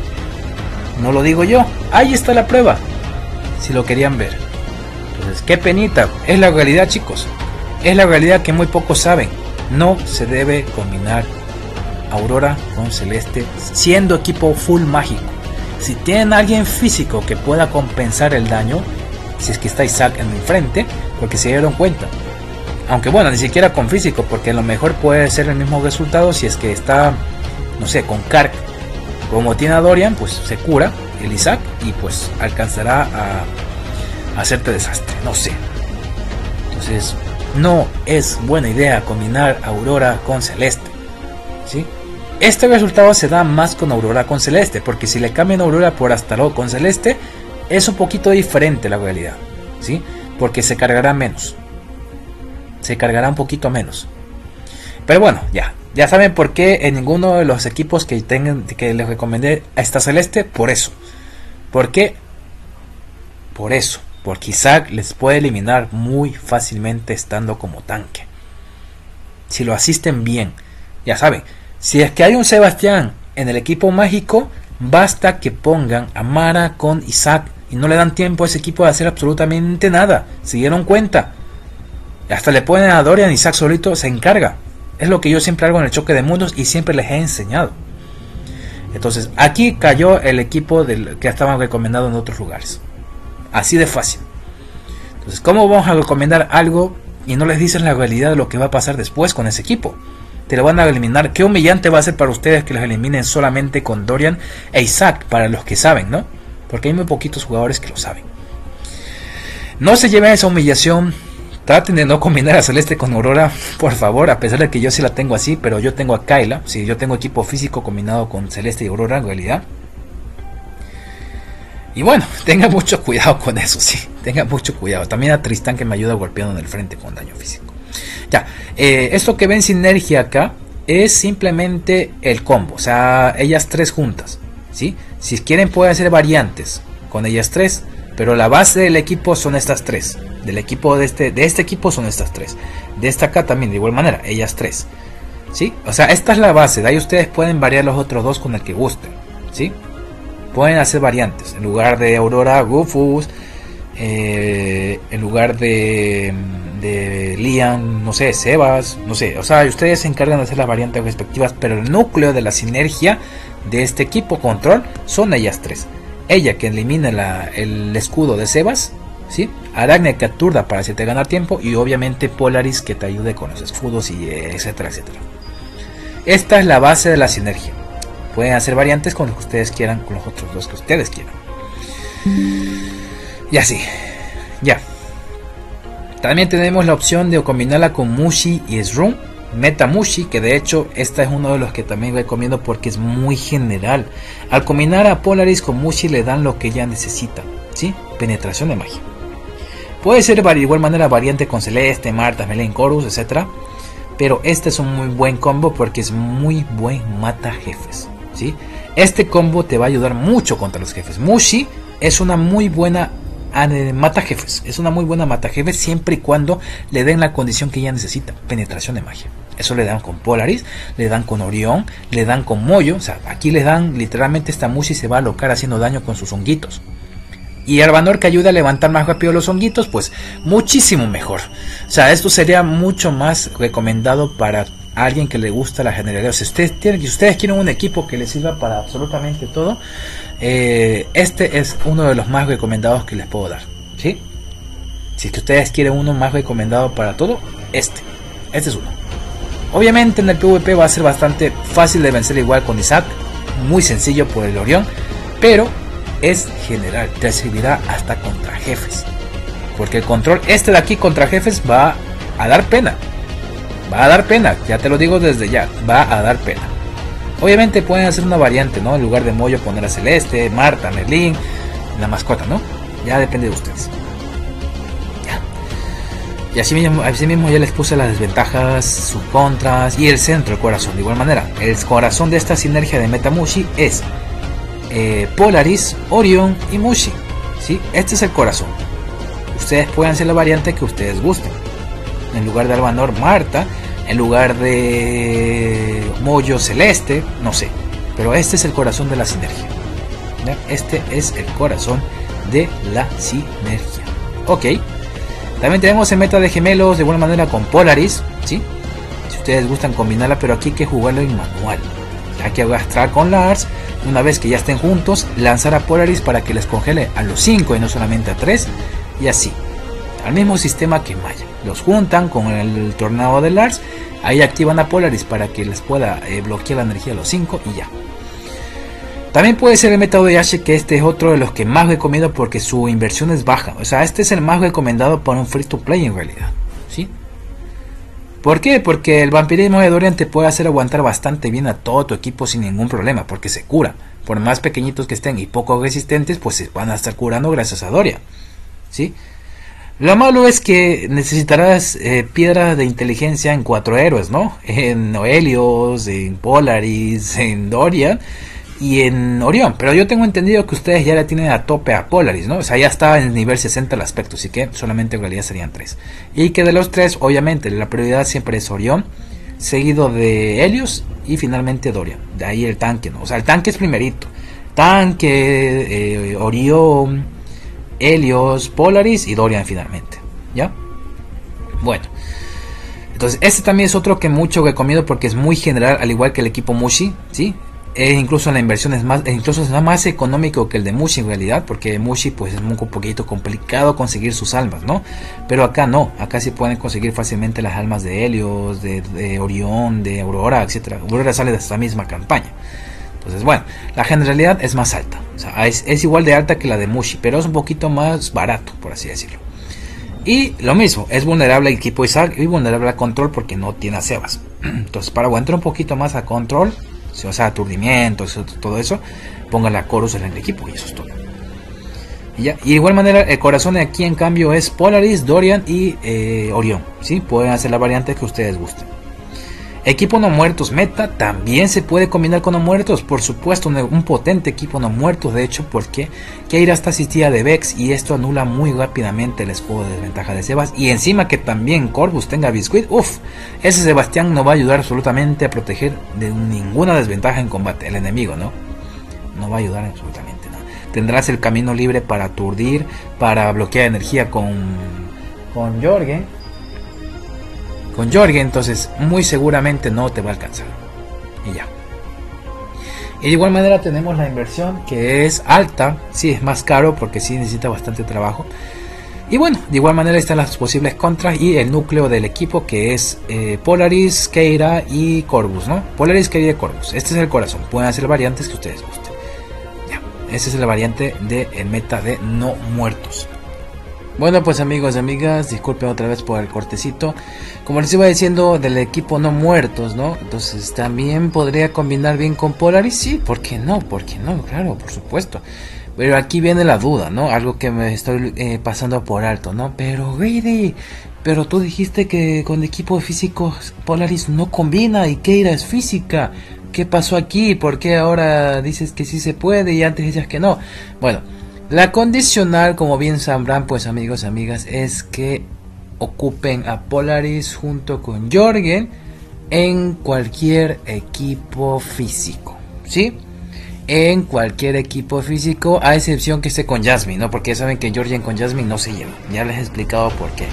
No lo digo yo, ahí está la prueba, si lo querían ver. Entonces, qué penita, es la realidad, chicos. Es la realidad que muy pocos saben. No se debe combinar Aurora con Celeste siendo equipo full mágico. Si tienen a alguien físico que pueda compensar el daño, si es que está Isaac en el frente, porque se dieron cuenta. Aunque bueno, ni siquiera con físico, porque a lo mejor puede ser el mismo resultado si es que está, no sé, con Kark. Como tiene a Dorian, pues se cura el Isaac y pues alcanzará a, a hacerte desastre, no sé. Entonces, no es buena idea combinar Aurora con Celeste, ¿sí? Este resultado se da más con Aurora con Celeste, porque si le cambian Aurora por Astaroth con Celeste, es un poquito diferente la realidad, ¿sí? Porque se cargará menos. Se cargará un poquito menos. Pero bueno, ya. Ya saben por qué en ninguno de los equipos que tengan que les recomendé está Celeste. Por eso. ¿Por qué? Por eso. Porque Isaac les puede eliminar muy fácilmente estando como tanque. Si lo asisten bien. Ya saben. Si es que hay un Sebastián en el equipo mágico, basta que pongan a Mara con Isaac. Y no le dan tiempo a ese equipo de hacer absolutamente nada. ¿Se dieron cuenta? Hasta le ponen a Dorian y Isaac solito se encarga. Es lo que yo siempre hago en el choque de mundos y siempre les he enseñado. Entonces, aquí cayó el equipo del que estaban recomendando en otros lugares. Así de fácil. Entonces, ¿cómo vamos a recomendar algo y no les dicen la realidad de lo que va a pasar después con ese equipo? Te lo van a eliminar. Qué humillante va a ser para ustedes que los eliminen solamente con Dorian e Isaac, para los que saben, ¿no? Porque hay muy poquitos jugadores que lo saben. No se lleven esa humillación. Traten de no combinar a Celeste con Aurora, por favor, a pesar de que yo sí la tengo así, pero yo tengo a Kayla, sí, yo tengo equipo físico combinado con Celeste y Aurora en realidad. Y bueno, tengan mucho cuidado con eso, sí, tengan mucho cuidado. También a Tristán, que me ayuda golpeando en el frente con daño físico. Ya, eh, esto que ven sinergia acá es simplemente el combo, o sea, ellas tres juntas, ¿sí? Si quieren pueden hacer variantes con ellas tres, pero la base del equipo son estas tres. Del equipo de este, de este equipo son estas tres. De esta acá también de igual manera, ellas tres. ¿Sí? O sea, esta es la base. De ahí ustedes pueden variar los otros dos con el que gusten. ¿Sí? Pueden hacer variantes. En lugar de Aurora, Rufus. Eh, en lugar de, de Liam, no sé, Sebas. No sé. O sea, ustedes se encargan de hacer las variantes respectivas. Pero el núcleo de la sinergia de este equipo control son ellas tres. Ella que elimina la, el escudo de Sebas, ¿sí? Aracne que aturda para hacerte ganar tiempo, y obviamente Polaris que te ayude con los escudos y etcétera, etcétera. Esta es la base de la sinergia. Pueden hacer variantes con lo que ustedes quieran, con los otros dos que ustedes quieran. Y así, ya. También tenemos la opción de combinarla con Mushi y Shroom. Meta Mushi, que de hecho esta es uno de los que también recomiendo porque es muy general. Al combinar a Polaris con Mushi le dan lo que ella necesita, ¿sí? Penetración de magia. Puede ser de igual manera variante con Celeste, Marta, Melen, Chorus, etcétera. Pero este es un muy buen combo porque es muy buen mata jefes, ¿sí? Este combo te va a ayudar mucho contra los jefes. Mushi es una muy buena mata jefes, es una muy buena mata jefes siempre y cuando le den la condición que ella necesita, penetración de magia. Eso le dan con Polaris, le dan con Orión, le dan con Moyo. O sea, aquí le dan literalmente, esta Mushi se va a alocar haciendo daño con sus honguitos. Y Arvanor que ayuda a levantar más rápido los honguitos, pues muchísimo mejor. O sea, esto sería mucho más recomendado para alguien que le gusta la generalidad. Si ustedes, tienen, si ustedes quieren un equipo que les sirva para absolutamente todo, eh, este es uno de los más recomendados que les puedo dar, ¿sí? Si es que ustedes quieren uno más recomendado para todo, este, este es uno. Obviamente en el PvP va a ser bastante fácil de vencer igual con Isaac, muy sencillo por el Orión, pero es general, te servirá hasta contra jefes, porque el control este de aquí contra jefes va a dar pena, va a dar pena, ya te lo digo desde ya, va a dar pena. Obviamente pueden hacer una variante, ¿no? En lugar de Moyo poner a Celeste, Marta, Merlín, la mascota, ¿no? Ya depende de ustedes. Ya. Y así mismo, así mismo ya les puse las desventajas, sus contras y el centro, el corazón. De igual manera, el corazón de esta sinergia de Meta Mushi es eh, Polaris, Orión y Mushi, ¿sí? Este es el corazón. Ustedes pueden hacer la variante que ustedes gusten. En lugar de Albanor, Marta. En lugar de Moyo, Celeste, no sé. Pero este es el corazón de la sinergia, ¿ya? Este es el corazón de la sinergia. Ok. También tenemos el meta de gemelos de buena manera con Polaris, ¿sí? Si ustedes gustan combinarla, pero aquí hay que jugarlo en manual. Hay que gastar con Lars. Una vez que ya estén juntos, lanzar a Polaris para que les congele a los cinco y no solamente a tres. Y así. Al mismo sistema que Maya. Los juntan con el tornado de Lars. Ahí activan a Polaris para que les pueda eh, bloquear la energía a los cinco y ya. También puede ser el método de Ashe, que este es otro de los que más recomiendo porque su inversión es baja. O sea, este es el más recomendado para un free to play en realidad, ¿sí? ¿Por qué? Porque el vampirismo de Dorian te puede hacer aguantar bastante bien a todo tu equipo sin ningún problema, porque se cura. Por más pequeñitos que estén y poco resistentes, pues se van a estar curando gracias a Dorian, ¿sí? Lo malo es que necesitarás eh, piedras de inteligencia en cuatro héroes, ¿no? En Helios, en Polaris, en Dorian y en Orión. Pero yo tengo entendido que ustedes ya le tienen a tope a Polaris, ¿no? O sea, ya está en nivel sesenta el aspecto, así que solamente en realidad serían tres. Y que de los tres, obviamente, la prioridad siempre es Orión, seguido de Helios y finalmente Dorian. De ahí el tanque, ¿no? O sea, el tanque es primerito. Tanque, eh, Orión, Helios, Polaris y Dorian finalmente, ¿ya? Bueno, entonces este también es otro que mucho recomiendo porque es muy general, al igual que el equipo Mushi, ¿sí? E incluso la inversión es más, e incluso es más económico que el de Mushi en realidad, porque Mushi pues es un poquito complicado conseguir sus almas, ¿no? Pero acá no, acá sí pueden conseguir fácilmente las almas de Helios, de, de Orión, de Aurora, etcétera. Aurora sale de esta misma campaña. Entonces, bueno, la generalidad es más alta. O sea, es, es igual de alta que la de Mushi, pero es un poquito más barato, por así decirlo. Y lo mismo, es vulnerable al equipo Isaac y vulnerable a control porque no tiene a Sebas. Entonces, para aguantar un poquito más a control, o sea, aturdimiento, todo eso, póngale a Chorus en el equipo y eso es todo. Y, ya. Y de igual manera, el corazón de aquí en cambio es Polaris, Dorian y eh, Orión. ¿Sí? Pueden hacer la variante que ustedes gusten. Equipo no muertos meta también se puede combinar con no muertos, por supuesto, un, un potente equipo no muertos, de hecho, porque Keira está asistida de Vex y esto anula muy rápidamente el escudo de desventaja de Sebas, y encima que también Corvus tenga Biscuit, uff, ese Sebastián no va a ayudar absolutamente a proteger de ninguna desventaja en combate, el enemigo, ¿no? No va a ayudar absolutamente nada. Tendrás el camino libre para aturdir, para bloquear energía con, con Jorgen. Con Jorgen, entonces muy seguramente no te va a alcanzar. Y ya. Y de igual manera tenemos la inversión que es alta. Sí, es más caro porque sí necesita bastante trabajo. Y bueno, de igual manera están las posibles contras y el núcleo del equipo que es eh, Polaris, Keira y Corvus, ¿no? Polaris, Keira y Corvus. Este es el corazón. Pueden hacer variantes que ustedes gusten. Ya. Esa es la variante del meta de no muertos. Bueno, pues amigos y amigas, disculpen otra vez por el cortecito. Como les iba diciendo, del equipo no muertos, ¿no? Entonces también podría combinar bien con Polaris. Sí, ¿por qué no? ¿Por qué no? Claro, por supuesto. Pero aquí viene la duda, ¿no? Algo que me estoy eh, pasando por alto, ¿no? Pero Grady, pero tú dijiste que con equipo físico Polaris no combina y Keira es física. ¿Qué pasó aquí? ¿Por qué ahora dices que sí se puede y antes decías que no? Bueno, la condicional, como bien sabrán, pues amigos y amigas, es que ocupen a Polaris junto con Jorgen en cualquier equipo físico, ¿sí? En cualquier equipo físico, a excepción que esté con Jasmine, ¿no? Porque ya saben que Jorgen con Jasmine no se lleva. Ya les he explicado por qué.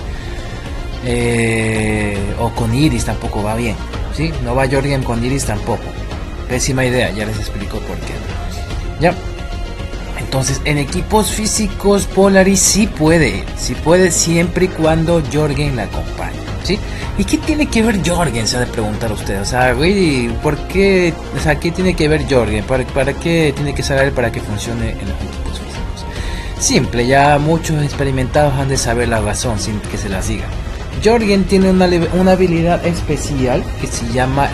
Eh, o con Iris tampoco va bien, ¿sí? No va Jorgen con Iris tampoco. Pésima idea, ya les explico por qué. Ya. Entonces, en equipos físicos, Polaris sí puede, sí puede siempre y cuando Jorgen la acompañe, ¿sí? ¿Y qué tiene que ver Jorgen? Se ha de preguntar usted. O sea, güey, ¿por qué? O sea, ¿qué tiene que ver Jorgen? ¿Para, para qué tiene que saber para que funcione en los equipos físicos? Simple, ya muchos experimentados han de saber la razón sin que se las diga. Jorgen tiene una, una habilidad especial que se llama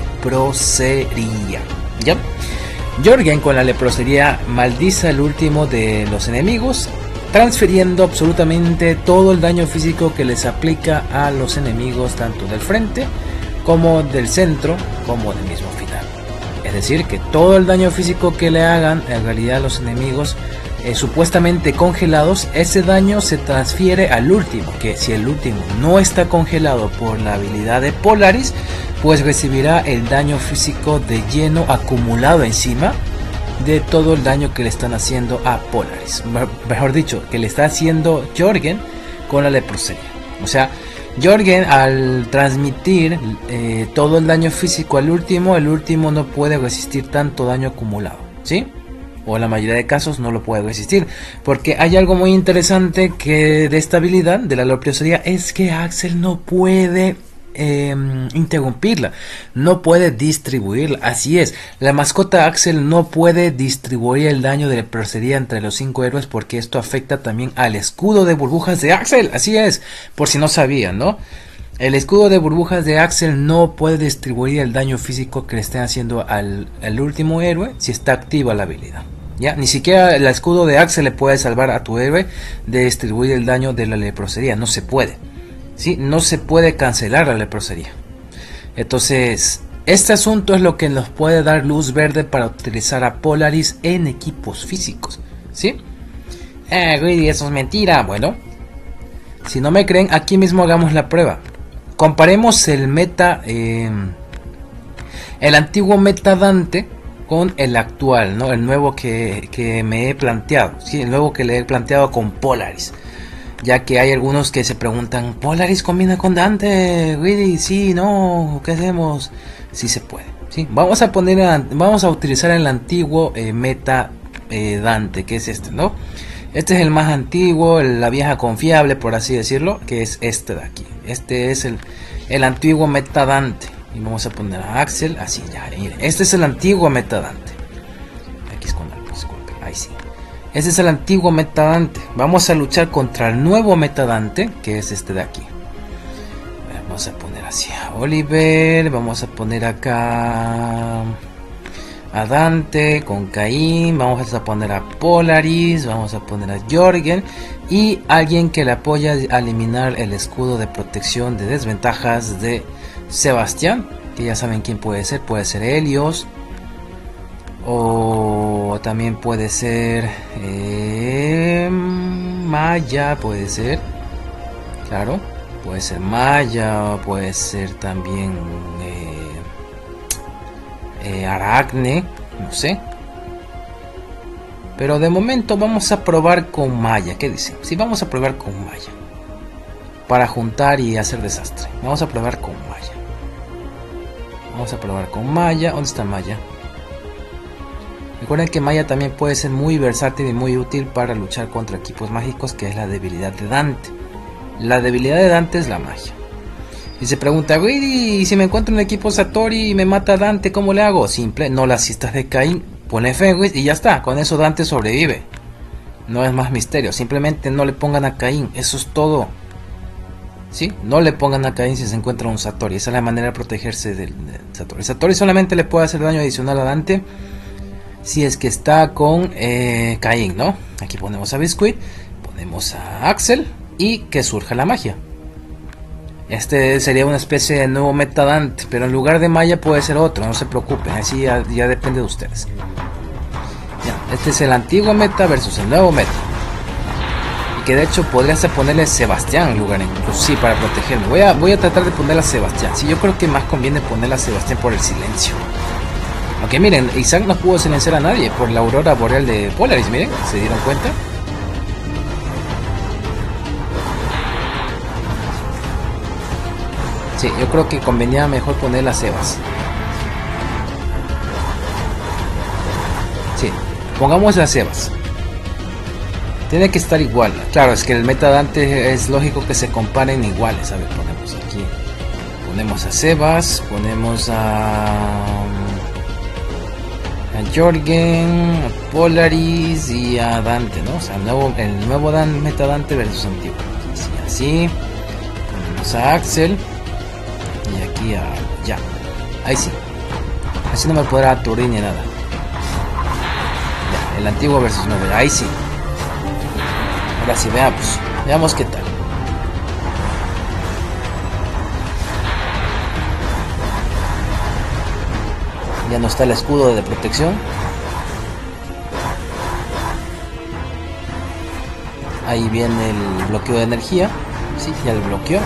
leprosería. ¿Ya? Jorgen con la leprosería maldice al último de los enemigos, transfiriendo absolutamente todo el daño físico que les aplica a los enemigos, tanto del frente como del centro como del mismo final. Es decir, que todo el daño físico que le hagan en realidad a los enemigos eh, supuestamente congelados, ese daño se transfiere al último, que si el último no está congelado por la habilidad de Polaris, pues recibirá el daño físico de lleno acumulado encima de todo el daño que le están haciendo a Polaris, mejor dicho, que le está haciendo Jorgen con la leprosería. O sea, Jorgen al transmitir eh, todo el daño físico al último, el último no puede resistir tanto daño acumulado, ¿sí? O en la mayoría de casos no lo puede resistir, porque hay algo muy interesante que de esta habilidad de la leprosería es que Axel no puede Eh, interrumpirla, no puede distribuirla. Así es, la mascota Axel no puede distribuir el daño de leprosería entre los cinco héroes, porque esto afecta también al escudo de burbujas de Axel. Así es, por si no sabían, ¿no? El escudo de burbujas de Axel no puede distribuir el daño físico que le estén haciendo al, al último héroe si está activa la habilidad. ¿Ya? Ni siquiera el escudo de Axel le puede salvar a tu héroe de distribuir el daño de la leprosería, no se puede. ¿Sí? No se puede cancelar la leprosería. Entonces, este asunto es lo que nos puede dar luz verde para utilizar a Polaris en equipos físicos, ¿sí? Eh, güey, eso es mentira. Bueno, si no me creen, aquí mismo hagamos la prueba. Comparemos el meta, eh, el antiguo meta Dante con el actual, ¿no? El nuevo que, que me he planteado, ¿sí? El nuevo que le he planteado con Polaris. Ya que hay algunos que se preguntan, ¿Polaris combina con Dante? Really, sí, no, ¿qué hacemos? Sí se puede, ¿sí? Vamos a poner, a, vamos a utilizar el antiguo eh, meta eh, Dante, que es este, ¿no? Este es el más antiguo, la vieja confiable, por así decirlo, que es este de aquí. Este es el, el antiguo meta Dante. Y vamos a poner a Axel, así ya, miren. Este es el antiguo meta Dante. Aquí es con algo, disculpe, ahí sí. Ese es el antiguo meta Dante. Vamos a luchar contra el nuevo meta Dante, que es este de aquí. Vamos a poner así a Oliver. Vamos a poner acá a Dante con Caín. Vamos a poner a Polaris. Vamos a poner a Jorgen. Y alguien que le apoya a eliminar el escudo de protección de desventajas de Sebastián. Que ya saben quién puede ser. Puede ser Helios. O también puede ser eh, Maya, puede ser, claro, puede ser Maya, puede ser también eh, eh, Aracne, no sé. Pero de momento vamos a probar con Maya, ¿qué dicen? Sí, vamos a probar con Maya. Para juntar y hacer desastre. Vamos a probar con Maya. Vamos a probar con Maya. ¿Dónde está Maya? Recuerden que Maya también puede ser muy versátil y muy útil para luchar contra equipos mágicos, que es la debilidad de Dante. La debilidad de Dante es la magia. Y se pregunta, ¿y si me encuentro en un equipo Satori y me mata Dante, cómo le hago? Simple, no las cistas de Caín, pone Fenris y ya está. Con eso Dante sobrevive. No es más misterio, simplemente no le pongan a Caín, eso es todo. ¿Sí? No le pongan a Caín si se encuentra un Satori. Esa es la manera de protegerse del, del Satori. El Satori solamente le puede hacer daño adicional a Dante si es que está con eh, Caín, ¿no? Aquí ponemos a Biscuit, ponemos a Axel y que surja la magia. Este sería una especie de nuevo meta Dante, pero en lugar de Maya puede ser otro, no se preocupen, así ya, ya depende de ustedes. Ya, este es el antiguo meta versus el nuevo meta. Y que de hecho podrías ponerle Sebastián en lugar, incluso sí, para protegerme. Voy a, voy a tratar de ponerle a Sebastián. Sí, yo creo que más conviene ponerle a Sebastián por el silencio. Aunque miren, Isaac no pudo silenciar a nadie por la aurora boreal de Polaris, miren, ¿se dieron cuenta? Sí, yo creo que convenía mejor poner a Sebas. Sí, pongamos a Sebas. Tiene que estar igual. Claro, es que el meta Dante es lógico que se comparen iguales. A ver, ponemos aquí. Ponemos a Sebas, ponemos a, a Jorgen, a Polaris y a Dante, ¿no? O sea, el nuevo, el nuevo Dan, meta Dante versus antiguo. Así, así. Ponemos a Axel. Y aquí a... ya. Ahí sí. Así no me podrá aturdir ni nada. Ya, el antiguo versus nuevo. Ahí sí. Ahora sí, veamos. Veamos qué tal. Ya no está el escudo de protección. Ahí viene el bloqueo de energía. Sí, ya el bloqueó.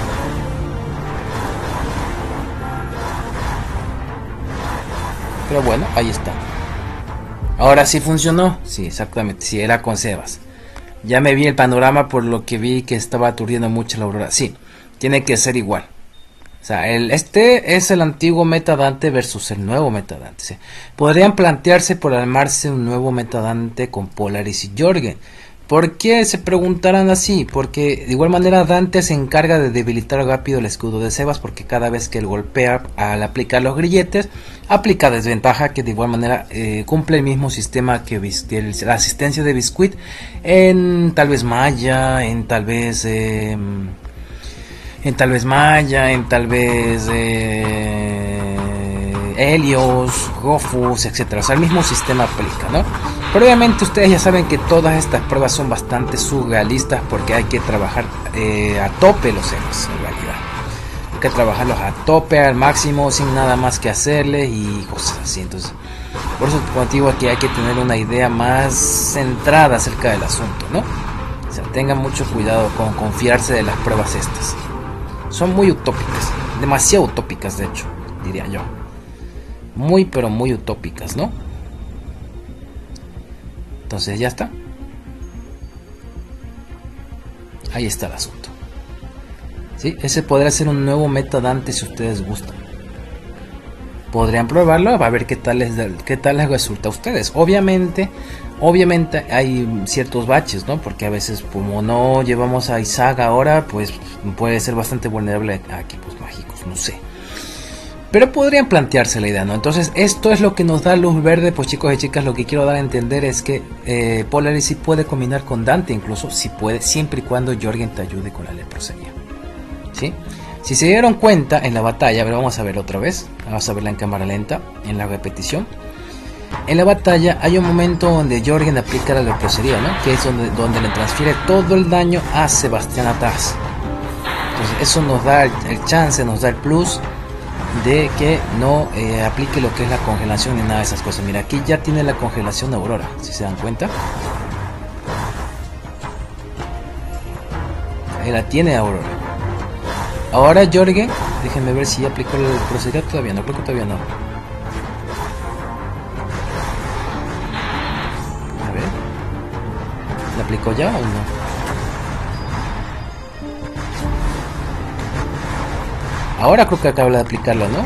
Pero bueno, ahí está. Ahora sí funcionó. Sí, exactamente. Sí, era con Sebas. Ya me vi el panorama por lo que vi que estaba aturdiendo mucho la Aurora. Sí, tiene que ser igual. O sea, el, este es el antiguo meta Dante versus el nuevo meta Dante. ¿Sí? Podrían plantearse por armarse un nuevo meta Dante con Polaris y Jorgen. ¿Por qué se preguntarán así? Porque de igual manera Dante se encarga de debilitar rápido el escudo de Sebas, porque cada vez que él golpea al aplicar los grilletes, aplica desventaja, que de igual manera eh, cumple el mismo sistema que la asistencia de Biscuit en tal vez Maya, en tal vez... Eh, en tal vez Maya, en tal vez eh, Helios, Rofus, etcétera. O sea, el mismo sistema aplica, ¿no? Pero obviamente ustedes ya saben que todas estas pruebas son bastante surrealistas, porque hay que trabajar eh, a tope los héroes, en realidad. Hay que trabajarlos a tope, al máximo, sin nada más que hacerles y cosas así. Entonces, por eso te digo que hay que tener una idea más centrada acerca del asunto, ¿no? O sea, tengan mucho cuidado con confiarse de las pruebas estas. Son muy utópicas, demasiado utópicas de hecho, diría yo. Muy pero muy utópicas, ¿no? Entonces ya está. Ahí está el asunto. ¿Sí? Ese podría ser un nuevo meta Dante si ustedes gustan. Podrían probarlo, a ver qué tal les, qué tal les resulta a ustedes. Obviamente, obviamente hay ciertos baches, ¿no? Porque a veces como no llevamos a Isaac ahora, pues puede ser bastante vulnerable a equipos mágicos, no sé. Pero podrían plantearse la idea, ¿no? Entonces esto es lo que nos da luz verde, pues chicos y chicas, lo que quiero dar a entender es que eh, Polaris sí puede combinar con Dante, incluso si puede, siempre y cuando Jorgen te ayude con la leprosería, ¿sí? Si se dieron cuenta en la batalla, a ver, vamos a ver otra vez, vamos a verla en cámara lenta, en la repetición. En la batalla hay un momento donde Jorgen aplica la leprosería, ¿no? Que es donde, donde le transfiere todo el daño a Sebastián atrás. Entonces eso nos da el, el chance, nos da el plus de que no eh, aplique lo que es la congelación ni nada de esas cosas. Mira, aquí ya tiene la congelación de Aurora, si se dan cuenta. Ahí la tiene Aurora. Ahora Jorgen, déjenme ver si ya aplicó la leprosería. Todavía no, creo que todavía no. A ver, ¿la aplicó ya o no? Ahora creo que acaba de aplicarlo, ¿no?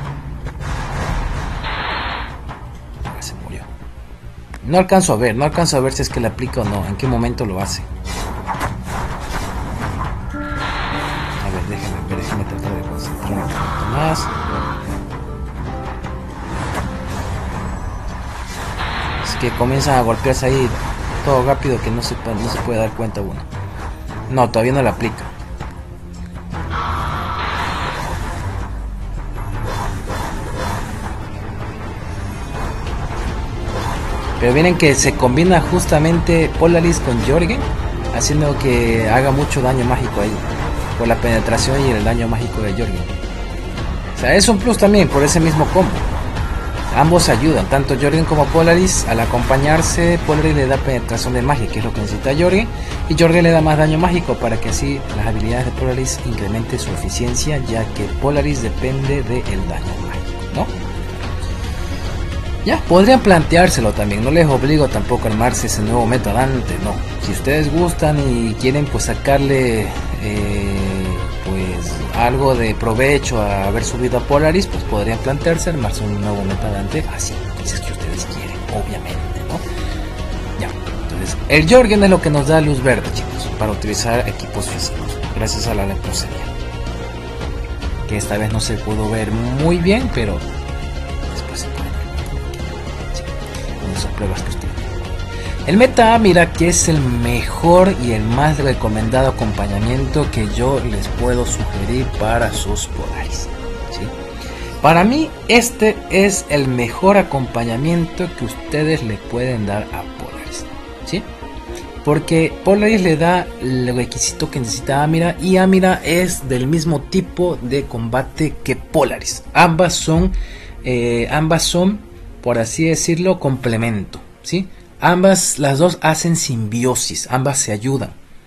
Se murió. No alcanzo a ver, no alcanzo a ver si es que le aplica o no. En qué momento lo hace. A ver, déjenme ver, déjenme tratar de concentrarme un poquito más. Es que comienzan a golpearse ahí todo rápido que no se, no se puede dar cuenta uno. No, todavía no le aplica. Pero miren que se combina justamente Polaris con Jorgen, haciendo que haga mucho daño mágico ahí, por la penetración y el daño mágico de Jorgen. O sea, es un plus también por ese mismo combo. Ambos ayudan, tanto Jorgen como Polaris. Al acompañarse, Polaris le da penetración de magia, que es lo que necesita Jorgen, y Jorgen le da más daño mágico para que así las habilidades de Polaris incrementen su eficiencia, ya que Polaris depende del daño mágico, ¿no? Ya, podrían planteárselo también, no les obligo tampoco a armarse ese nuevo meta Dante, no. Si ustedes gustan y quieren pues sacarle eh, pues algo de provecho a haber subido a Polaris, pues podrían plantearse armarse un nuevo meta Dante así, si es que ustedes quieren, obviamente, ¿no? Ya, entonces Entonces, el Jorgen es lo que nos da luz verde, chicos, para utilizar equipos físicos, gracias a la leprosería. Que esta vez no se pudo ver muy bien, pero después se puede ver. Sí, con esas pruebas que usted. El Meta Amira, que es el mejor y el más recomendado acompañamiento que yo les puedo sugerir para sus Polaris. ¿Sí? Para mí, este es el mejor acompañamiento que ustedes le pueden dar a Polaris. ¿Sí? Porque Polaris le da el requisito que necesita Amira, y Amira es del mismo tipo de combate que Polaris. Ambas son, eh, ambas son, por así decirlo, complemento. ¿Sí? Ambas, las dos hacen simbiosis, ambas se ayudan.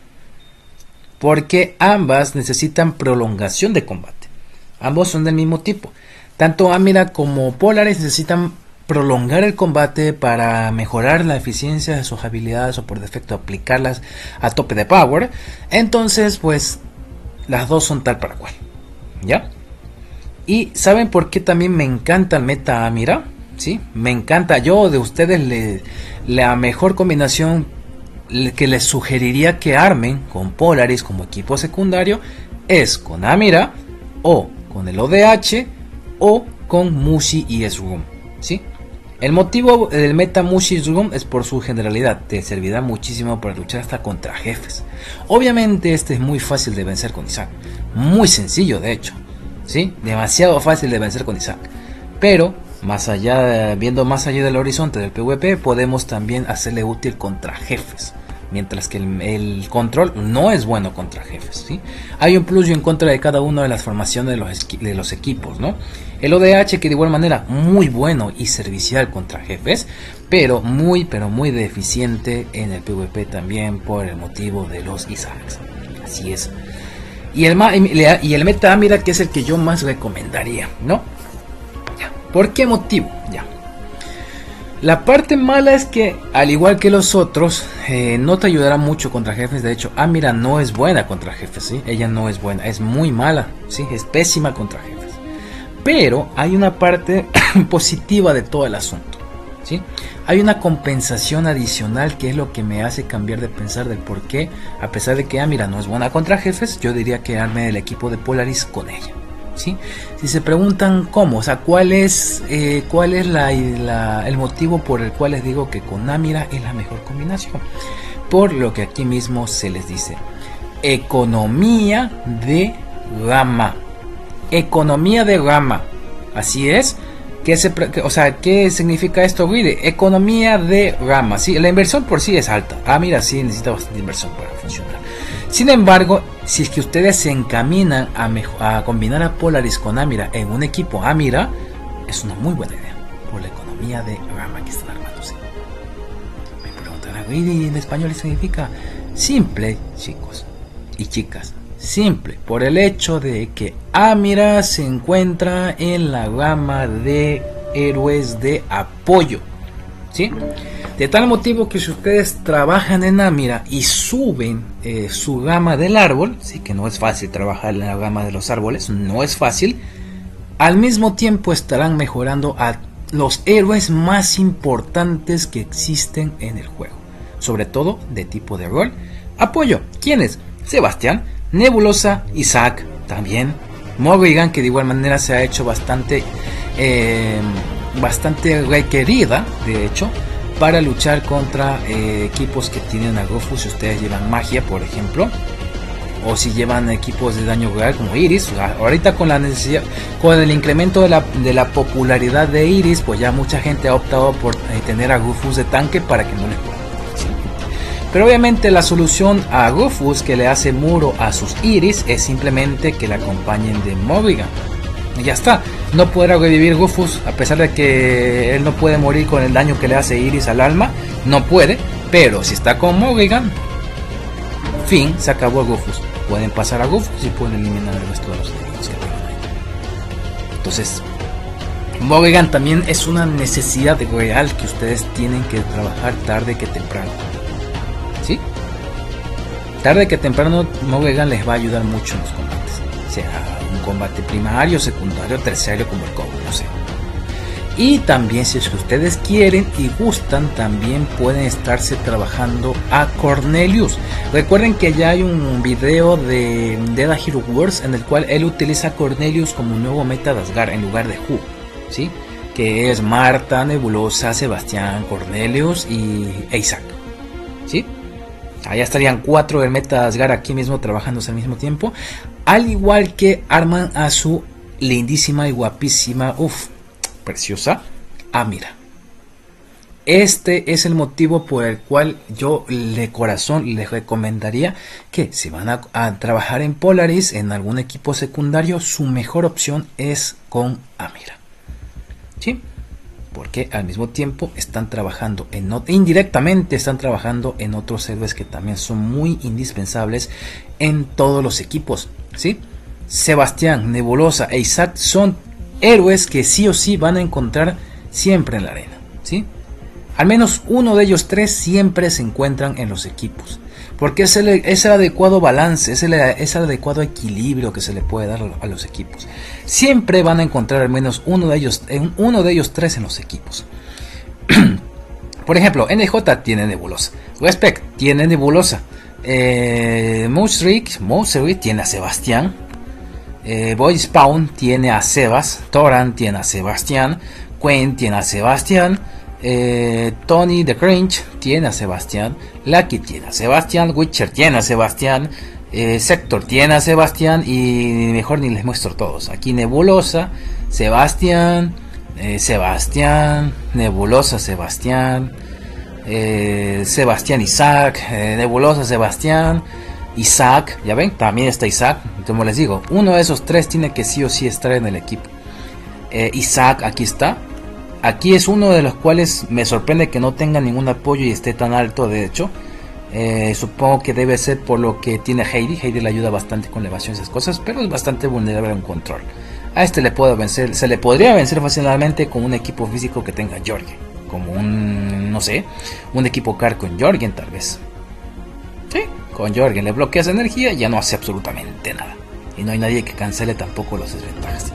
Porque ambas necesitan prolongación de combate. Ambos son del mismo tipo. Tanto Amira como Polaris necesitan prolongar el combate para mejorar la eficiencia de sus habilidades o por defecto aplicarlas a tope de power. Entonces, pues, las dos son tal para cual. ¿Ya? Y ¿saben por qué también me encanta el Meta Amira? ¿Sí? Me encanta. Yo de ustedes le, la mejor combinación que les sugeriría que armen con Polaris como equipo secundario es con Amira o con el O D H o con Mushi y S-Room. ¿Sí? El motivo del Meta Mushi y S-Room es por su generalidad. Te servirá muchísimo para luchar hasta contra jefes. Obviamente este es muy fácil de vencer con Isaac. Muy sencillo de hecho. ¿Sí? Demasiado fácil de vencer con Isaac. Pero más allá, viendo más allá del horizonte del PvP, podemos también hacerle útil contra jefes. Mientras que el, el control no es bueno contra jefes. ¿Sí? Hay un plus y en contra de cada una de las formaciones de los, de los equipos, ¿no? El O D H, que de igual manera muy bueno y servicial contra jefes, pero muy pero muy deficiente en el PvP también por el motivo de los Isaacs. Así es. Y el, y el Meta Amira, que es el que yo más recomendaría, ¿no? ¿Por qué motivo? Ya. La parte mala es que, al igual que los otros, eh, no te ayudará mucho contra jefes. De hecho, Amira no es buena contra jefes, ¿sí? Ella no es buena, es muy mala, ¿sí? Es pésima contra jefes. Pero hay una parte positiva de todo el asunto, ¿sí? Hay una compensación adicional que es lo que me hace cambiar de pensar del por qué, a pesar de que Amira no es buena contra jefes, yo diría que arme el equipo de Polaris con ella. ¿Sí? Si se preguntan cómo, o sea, cuál es, eh, cuál es la, la, el motivo por el cual les digo que con Amira es la mejor combinación, por lo que aquí mismo se les dice: economía de gama, economía de gama, así es. ¿Qué se, o sea, ¿qué significa esto, Guide? Economía de gama, ¿sí? La inversión por sí es alta. Amira sí necesita bastante inversión para funcionar. Sin embargo, si es que ustedes se encaminan a, a combinar a Polaris con Amira en un equipo Amira, es una muy buena idea, por la economía de gama que están armándose. Me preguntarán, ¿y en español significa? Simple, chicos y chicas, simple, por el hecho de que Amira se encuentra en la gama de héroes de apoyo, ¿sí? De tal motivo que si ustedes trabajan en Amira y suben eh, su gama del árbol, sí, que no es fácil trabajar en la gama de los árboles, no es fácil, al mismo tiempo estarán mejorando a los héroes más importantes que existen en el juego, sobre todo de tipo de rol. Apoyo, ¿quiénes? Sebastián, Nebulosa, Isaac, también Morrigan, que de igual manera se ha hecho bastante, eh, bastante requerida, de hecho, para luchar contra eh, equipos que tienen a Rufus. Si ustedes llevan magia, por ejemplo, o si llevan equipos de daño real como Iris, o sea, ahorita con la necesidad, con el incremento de la, de la popularidad de Iris, pues ya mucha gente ha optado por eh, tener a Rufus de tanque para que no les puedan, ¿sí? Pero obviamente la solución a Rufus, que le hace muro a sus Iris, es simplemente que la acompañen de Morrigan. Y ya está. No podrá revivir Rufus, a pesar de que él no puede morir con el daño que le hace Iris al alma. No puede, pero si está con Morrigan, fin, se acabó Rufus. Pueden pasar a Rufus y pueden eliminar el resto de los enemigos que tengan ahí. Entonces, Morrigan también es una necesidad real que ustedes tienen que trabajar tarde que temprano, ¿sí? Tarde que temprano Morrigan les va a ayudar mucho en los combates, sea un combate primario, secundario, terciario, como el combo, no sé. Y también, si es que ustedes quieren y gustan, también pueden estarse trabajando a Cornelius. Recuerden que ya hay un video de Dead Hero Wars en el cual él utiliza a Cornelius como un nuevo meta de Asgard en lugar de Hu, ¿sí? Que es Marta, Nebulosa, Sebastián, Cornelius y Isaac, ¿sí? Allá estarían cuatro del meta de Asgard aquí mismo trabajándose al mismo tiempo. Al igual que arman a su lindísima y guapísima, uff, preciosa Amira. Este es el motivo por el cual yo de corazón les recomendaría que si van a, a trabajar en Polaris, en algún equipo secundario, su mejor opción es con Amira, ¿sí? Porque al mismo tiempo están trabajando en, indirectamente están trabajando en otros héroes que también son muy indispensables en todos los equipos, ¿sí? Sebastián, Nebulosa e Isaac son héroes que sí o sí van a encontrar siempre en la arena, ¿sí? Al menos uno de ellos tres siempre se encuentran en los equipos, porque es el, es el adecuado balance, es el, es el adecuado equilibrio que se le puede dar a los equipos. Siempre van a encontrar al menos uno de ellos, uno de ellos tres en los equipos. Por ejemplo, N J tiene Nebulosa, Respect tiene Nebulosa, eh, Mouseric, Mouseric tiene a Sebastián, eh, Boy Spawn tiene a Sebas, Toran tiene a Sebastián, Quen tiene a Sebastián, Eh, Tony the Cringe tiene a Sebastián, Lucky tiene a Sebastián, Witcher tiene a Sebastián, eh, Sector tiene a Sebastián y mejor ni les muestro todos. Aquí Nebulosa, Sebastián, eh, Sebastián, Nebulosa, Sebastián, eh, Sebastián, Isaac, eh, Nebulosa, Sebastián, Isaac, ya ven, también está Isaac. Como les digo, uno de esos tres tiene que sí o sí estar en el equipo. eh, Isaac aquí está. Aquí es uno de los cuales me sorprende que no tenga ningún apoyo y esté tan alto. De hecho, eh, supongo que debe ser por lo que tiene Heidi. Heidi le ayuda bastante con la evasión y esas cosas, pero es bastante vulnerable a un control. A este le puedo vencer, se le podría vencer fácilmente con un equipo físico que tenga Jorgen, como un, no sé, un equipo car con Jorgen tal vez. Sí, con Jorgen le bloqueas energía y ya no hace absolutamente nada. Y no hay nadie que cancele tampoco las desventajas.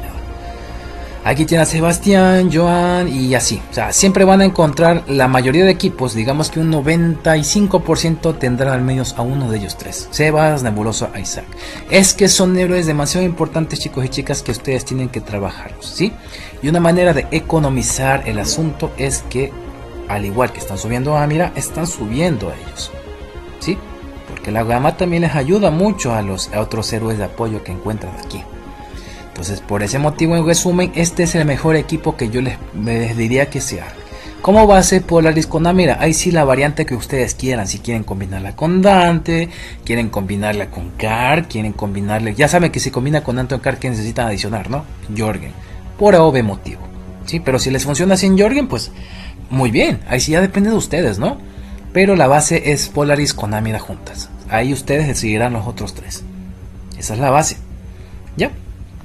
Aquí tiene a Sebastián, Joan y así. O sea, siempre van a encontrar la mayoría de equipos. Digamos que un noventa y cinco por ciento tendrán al menos a uno de ellos tres. Sebas, Nebulosa, Isaac. Es que son héroes demasiado importantes, chicos y chicas, que ustedes tienen que trabajarlos, ¿sí? Y una manera de economizar el asunto es que, al igual que están subiendo a Amira, están subiendo a ellos, ¿sí? Porque la gama también les ayuda mucho a los a otros héroes de apoyo que encuentran aquí. Entonces, por ese motivo, en resumen, este es el mejor equipo que yo les, les diría que sea. ¿Cómo va a ser Polaris con Amira? Ahí sí la variante que ustedes quieran. Si quieren combinarla con Dante, quieren combinarla con Car, quieren combinarle... Ya saben que si combina con Dante o Car, que necesitan adicionar, ¿no? Jorgen. Por obvio motivo, ¿sí? Pero si les funciona sin Jorgen, pues muy bien. Ahí sí ya depende de ustedes, ¿no? Pero la base es Polaris con Amira juntas. Ahí ustedes decidirán los otros tres. Esa es la base. ¿Ya?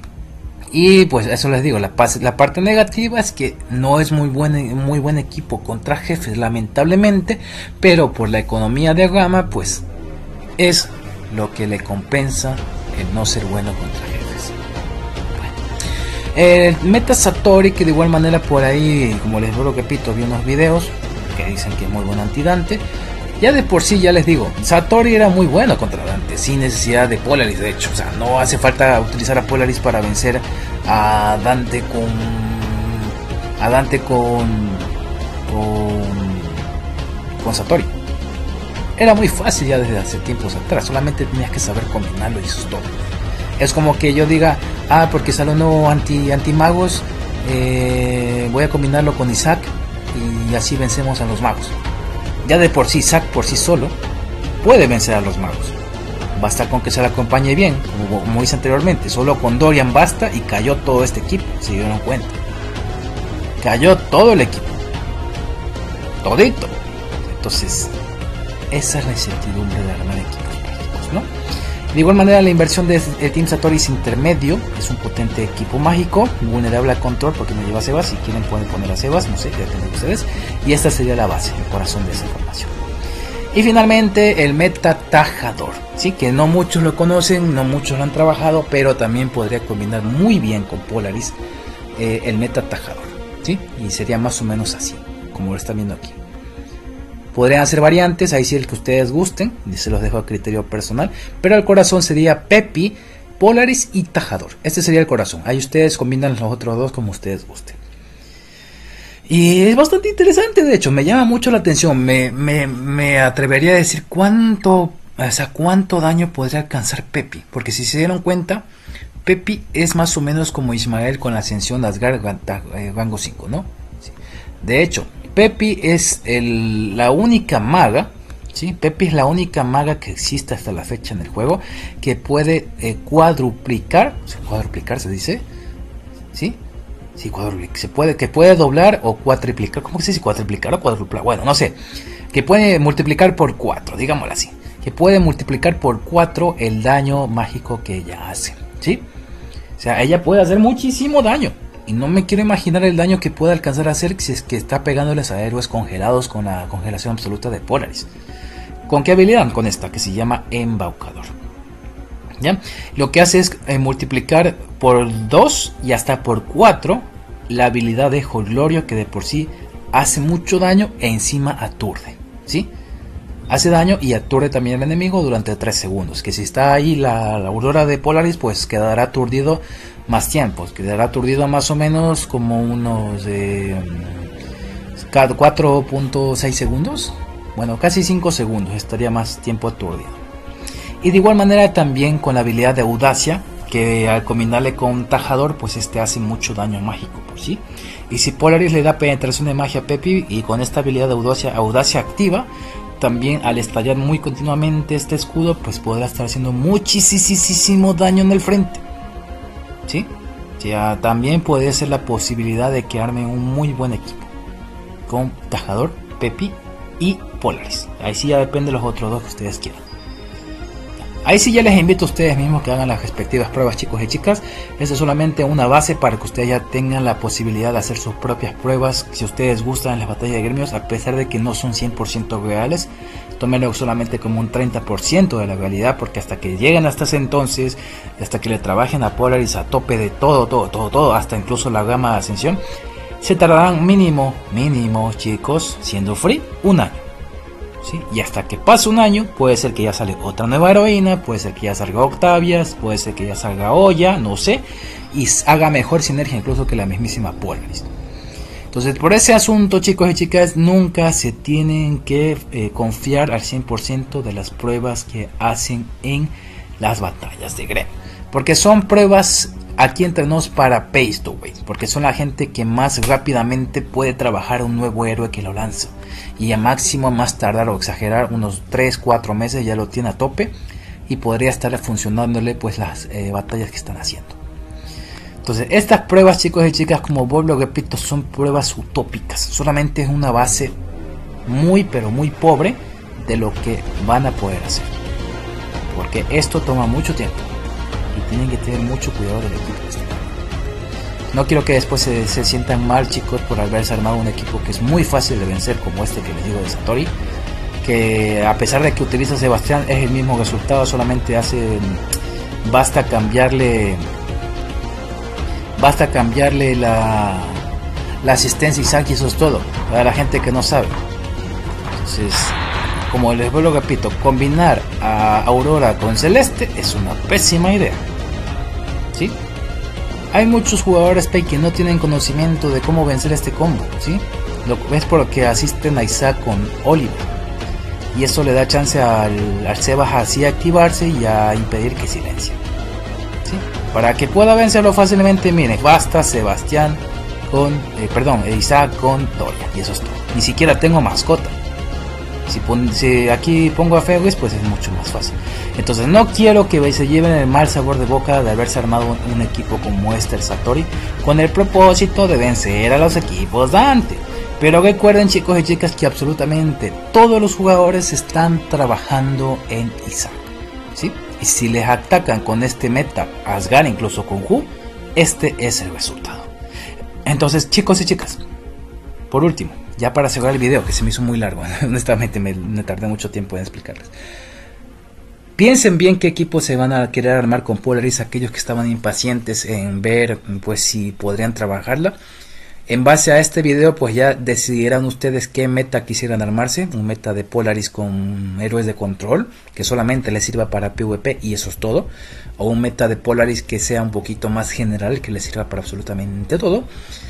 Y pues eso les digo, la, la parte negativa es que no es muy buen, muy buen equipo contra jefes, lamentablemente, pero por la economía de gama, pues es lo que le compensa el no ser bueno contra jefes. Bueno. El meta Satori, que de igual manera por ahí, como les vuelvo repito, vi unos videos que dicen que es muy buen anti-Dante. Ya de por sí, ya les digo, Satori era muy bueno contra Dante, sin necesidad de Polaris, de hecho. O sea, no hace falta utilizar a Polaris para vencer a Dante con... A Dante con... Con... Con Satori. Era muy fácil ya desde hace tiempos atrás, solamente tenías que saber combinarlo y eso es todo. Es como que yo diga, ah, porque sale un nuevo anti, anti-magos, eh, voy a combinarlo con Isaac y así vencemos a los magos. Ya de por sí, Isaac por sí solo puede vencer a los magos. Basta con que se la acompañe bien, como, como hice anteriormente. Solo con Dorian basta y cayó todo este equipo, se dieron cuenta. Cayó todo el equipo. Todito. Entonces, esa es la incertidumbre de armar equipos mágicos, ¿no? De igual manera, la inversión de Team Satori es intermedio. Es un potente equipo mágico, vulnerable a control porque no lleva a Sebas. Si quieren pueden poner a Sebas, no sé, depende de ustedes. Y esta sería la base, el corazón de esa información. Y finalmente el meta Tajador, ¿sí? Que no muchos lo conocen, no muchos lo han trabajado, pero también podría combinar muy bien con Polaris, eh, el meta Tajador, ¿sí? Y sería más o menos así, como lo están viendo aquí. Podrían hacer variantes, ahí sí el que ustedes gusten, y se los dejo a criterio personal. Pero el corazón sería Pepi, Polaris y Tajador. Este sería el corazón. Ahí ustedes combinan los otros dos como ustedes gusten. Y es bastante interesante, de hecho, me llama mucho la atención. Me, me, me atrevería a decir cuánto, o sea, cuánto daño podría alcanzar Pepi. Porque si se dieron cuenta, Pepi es más o menos como Ismael con la ascensión de Asgard rango cinco, ¿no? Sí. De hecho, Pepi es el, la única maga, ¿sí? Pepi es la única maga que existe hasta la fecha en el juego que puede eh, cuadruplicar, cuadruplicar se dice, ¿sí? Sí, cuadruplicar, se puede, que puede doblar o cuatriplicar, ¿cómo se dice? Cuatriplicar o cuadruplicar, bueno, no sé, que puede multiplicar por cuatro, digámoslo así, que puede multiplicar por cuatro el daño mágico que ella hace, ¿sí? O sea, ella puede hacer muchísimo daño. Y no me quiero imaginar el daño que puede alcanzar a hacer si es que está pegándoles a héroes congelados con la congelación absoluta de Polaris. ¿Con qué habilidad? Con esta que se llama Embaucador. ¿Ya? Lo que hace es eh, multiplicar por dos y hasta por cuatro la habilidad de Jolgorio, que de por sí hace mucho daño e encima aturde, ¿sí? Hace daño y aturde también al enemigo durante tres segundos. Que si está ahí la, la aurora de Polaris, pues quedará aturdido más tiempo. Quedará aturdido más o menos como unos eh, cuatro punto seis segundos. Bueno, casi cinco segundos estaría más tiempo aturdido. Y de igual manera también con la habilidad de Audacia, que al combinarle con Tajador, pues este hace mucho daño mágico por sí. Y si Polaris le da penetración de magia a Pepi, y con esta habilidad de Audacia, Audacia activa, también al estallar muy continuamente este escudo, pues podrá estar haciendo muchísimo daño en el frente, ¿sí? Ya también puede ser la posibilidad de que arme un muy buen equipo con Tajador, Pepi y Polaris. Ahí sí ya depende de los otros dos que ustedes quieran. Ahí sí ya les invito a ustedes mismos que hagan las respectivas pruebas, chicos y chicas. Esta es solamente una base para que ustedes ya tengan la posibilidad de hacer sus propias pruebas. Si ustedes gustan en las batallas de gremios, a pesar de que no son cien por ciento reales, tómenlo solamente como un treinta por ciento de la realidad, porque hasta que lleguen hasta ese entonces, hasta que le trabajen a Polaris a tope de todo, todo, todo, todo, hasta incluso la gama de ascensión, se tardarán mínimo, mínimo, chicos, siendo free, un año. ¿Sí? Y hasta que pase un año, puede ser que ya salga otra nueva heroína, puede ser que ya salga Octavias, puede ser que ya salga Oya, no sé, y haga mejor sinergia incluso que la mismísima Polaris. Entonces, por ese asunto, chicos y chicas, nunca se tienen que eh, confiar al cien por ciento de las pruebas que hacen en las batallas de gremio, porque son pruebas aquí entre nos para Pace to Win, porque son la gente que más rápidamente puede trabajar un nuevo héroe que lo lanza, y a máximo más tardar o exagerar unos tres cuatro meses ya lo tiene a tope y podría estar funcionándole pues las eh, batallas que están haciendo. Entonces estas pruebas, chicos y chicas, como vuelvo a repito, son pruebas utópicas, solamente es una base muy pero muy pobre de lo que van a poder hacer, porque esto toma mucho tiempo y tienen que tener mucho cuidado del equipo. No quiero que después se, se sientan mal, chicos, por haberse armado un equipo que es muy fácil de vencer, como este que les digo de Satori, que a pesar de que utiliza a Sebastián es el mismo resultado, solamente hace, basta cambiarle basta cambiarle la, la asistencia Isaac, y eso es todo, para la gente que no sabe. Entonces, como les vuelvo repito, combinar a Aurora con Celeste es una pésima idea, ¿sí? Hay muchos jugadores P que no tienen conocimiento de cómo vencer este combo, ¿sí? Lo es porque asisten a Isaac con Oliver, y eso le da chance al, al Sebas así a activarse y a impedir que silencie, ¿sí? Para que pueda vencerlo fácilmente, miren, basta Sebastián con, eh, perdón, Isaac con Dorian, y eso es todo. Ni siquiera tengo mascota. Si, pon, si aquí pongo a Ferris, pues es mucho más fácil. Entonces no quiero que se lleven el mal sabor de boca de haberse armado un, un equipo como este, el Satori, con el propósito de vencer a los equipos Dante. Pero recuerden, chicos y chicas, que absolutamente todos los jugadores están trabajando en Isaac, ¿sí? Y si les atacan con este meta, Asgard, incluso con Hu, este es el resultado. Entonces, chicos y chicas, por último, ya para cerrar el video, que se me hizo muy largo, honestamente me, me tardé mucho tiempo en explicarles. Piensen bien qué equipos se van a querer armar con Polaris, aquellos que estaban impacientes en ver pues si podrían trabajarla. En base a este video pues ya decidirán ustedes qué meta quisieran armarse. Un meta de Polaris con héroes de control que solamente les sirva para PvP y eso es todo. O un meta de Polaris que sea un poquito más general, que les sirva para absolutamente todo.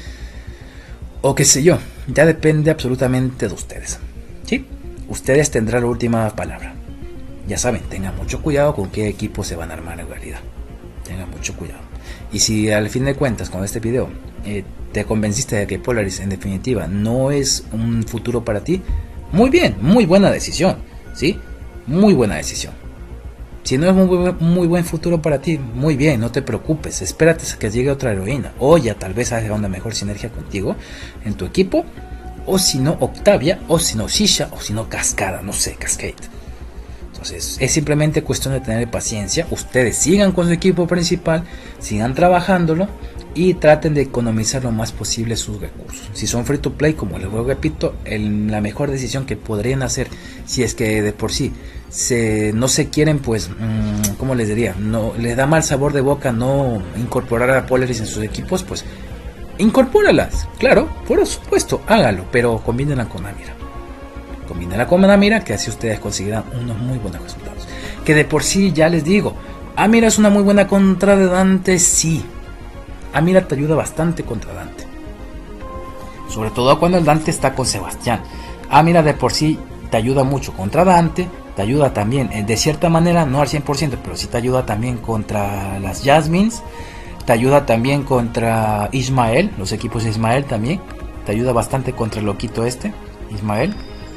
O qué sé yo, ya depende absolutamente de ustedes. ¿Sí? Ustedes tendrán la última palabra. Ya saben, tengan mucho cuidado con qué equipo se van a armar en realidad. Tengan mucho cuidado. Y si al fin de cuentas con este video eh, te convenciste de que Polaris en definitiva no es un futuro para ti, muy bien, muy buena decisión, ¿sí? Muy buena decisión. Si no es un muy, muy buen futuro para ti, muy bien, no te preocupes, espérate a que llegue otra heroína, o ya tal vez haga una mejor sinergia contigo en tu equipo, o si no Octavia, o si no Sisha, o si no Cascada, no sé, Cascade. Entonces es simplemente cuestión de tener paciencia. Ustedes sigan con su equipo principal, sigan trabajándolo y traten de economizar lo más posible sus recursos. Si son free to play, como les repito, el, la mejor decisión que podrían hacer, si es que de por sí se, no se quieren, pues, mmm, ¿cómo les diría? No, les da mal sabor de boca no incorporar a Polaris en sus equipos, pues incorpóralas, claro, por supuesto, hágalo, pero combínenla con Amira. Combínenla con Amira, que así ustedes conseguirán unos muy buenos resultados. Que de por sí, ya les digo, Amira es una muy buena contra de Dante, sí. Amira te ayuda bastante contra Dante. Sobre todo cuando el Dante está con Sebastián. Amira de por sí te ayuda mucho contra Dante. Te ayuda también, de cierta manera, no al cien por ciento, pero sí te ayuda también contra las Jasmines. Te ayuda también contra Ismael, los equipos de Ismael también. Te ayuda bastante contra el loquito este, Ismael.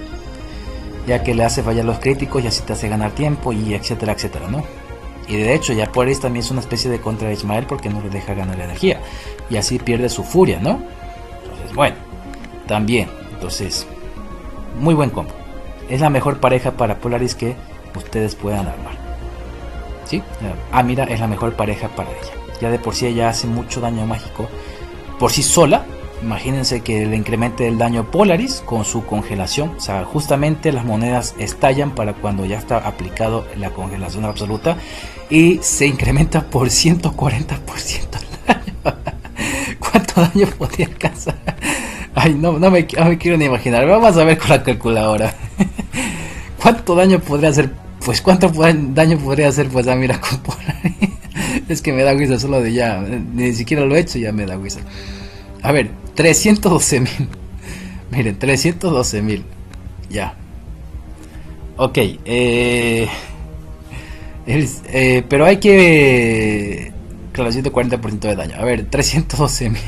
Ya que le hace fallar los críticos y así te hace ganar tiempo y etcétera, etcétera, ¿no? Y de hecho ya Polaris también es una especie de contra de Ismael porque no le deja ganar la energía. Y así pierde su furia, ¿no? Entonces, bueno, también. Entonces, muy buen combo. Es la mejor pareja para Polaris que ustedes puedan armar. ¿Sí? Amira es la mejor pareja para ella. Ya de por sí ella hace mucho daño mágico por sí sola. Imagínense que le incremente el daño Polaris con su congelación. O sea, justamente las monedas estallan para cuando ya está aplicado la congelación absoluta. Y se incrementa por ciento cuarenta por ciento el daño. ¿Cuánto daño podría alcanzar? Ay, no, no, me, no me quiero ni imaginar. Vamos a ver con la calculadora. ¿Cuánto daño podría hacer? Pues cuánto daño podría hacer pues ah, mira con Polaris. Es que me da guisa solo de ya. Ni siquiera lo he hecho y ya me da guisa. A ver, trescientos doce mil. Miren, trescientos doce mil. Ya. Ok. Eh, el, eh, pero hay que... Claro, ciento cuarenta por ciento de daño. A ver, trescientos doce mil.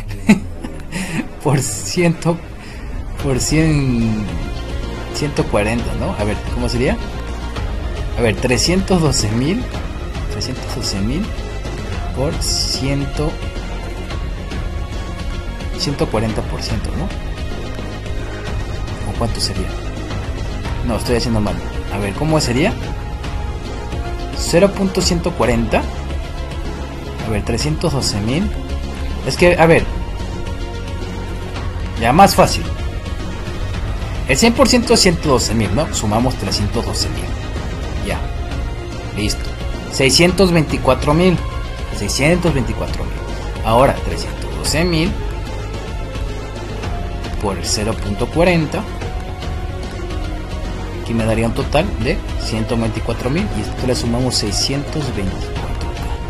por ciento... Por cien... ciento cuarenta, ¿no? A ver, ¿cómo sería? A ver, trescientos doce mil. trescientos doce mil por cien... ciento cuarenta por ciento, ¿no? ¿O cuánto sería? No, estoy haciendo mal. A ver, ¿cómo sería? cero punto ciento cuarenta. A ver, trescientos doce mil. Es que, a ver. Ya más fácil. El cien por ciento es ciento doce mil, ¿no? Sumamos trescientos doce mil. Ya. Listo. seiscientos veinticuatro mil. seiscientos veinticuatro mil. Ahora, trescientos doce mil por el cero punto cuarenta, aquí me daría un total de ciento veinticuatro mil y esto le sumamos seiscientos veinticuatro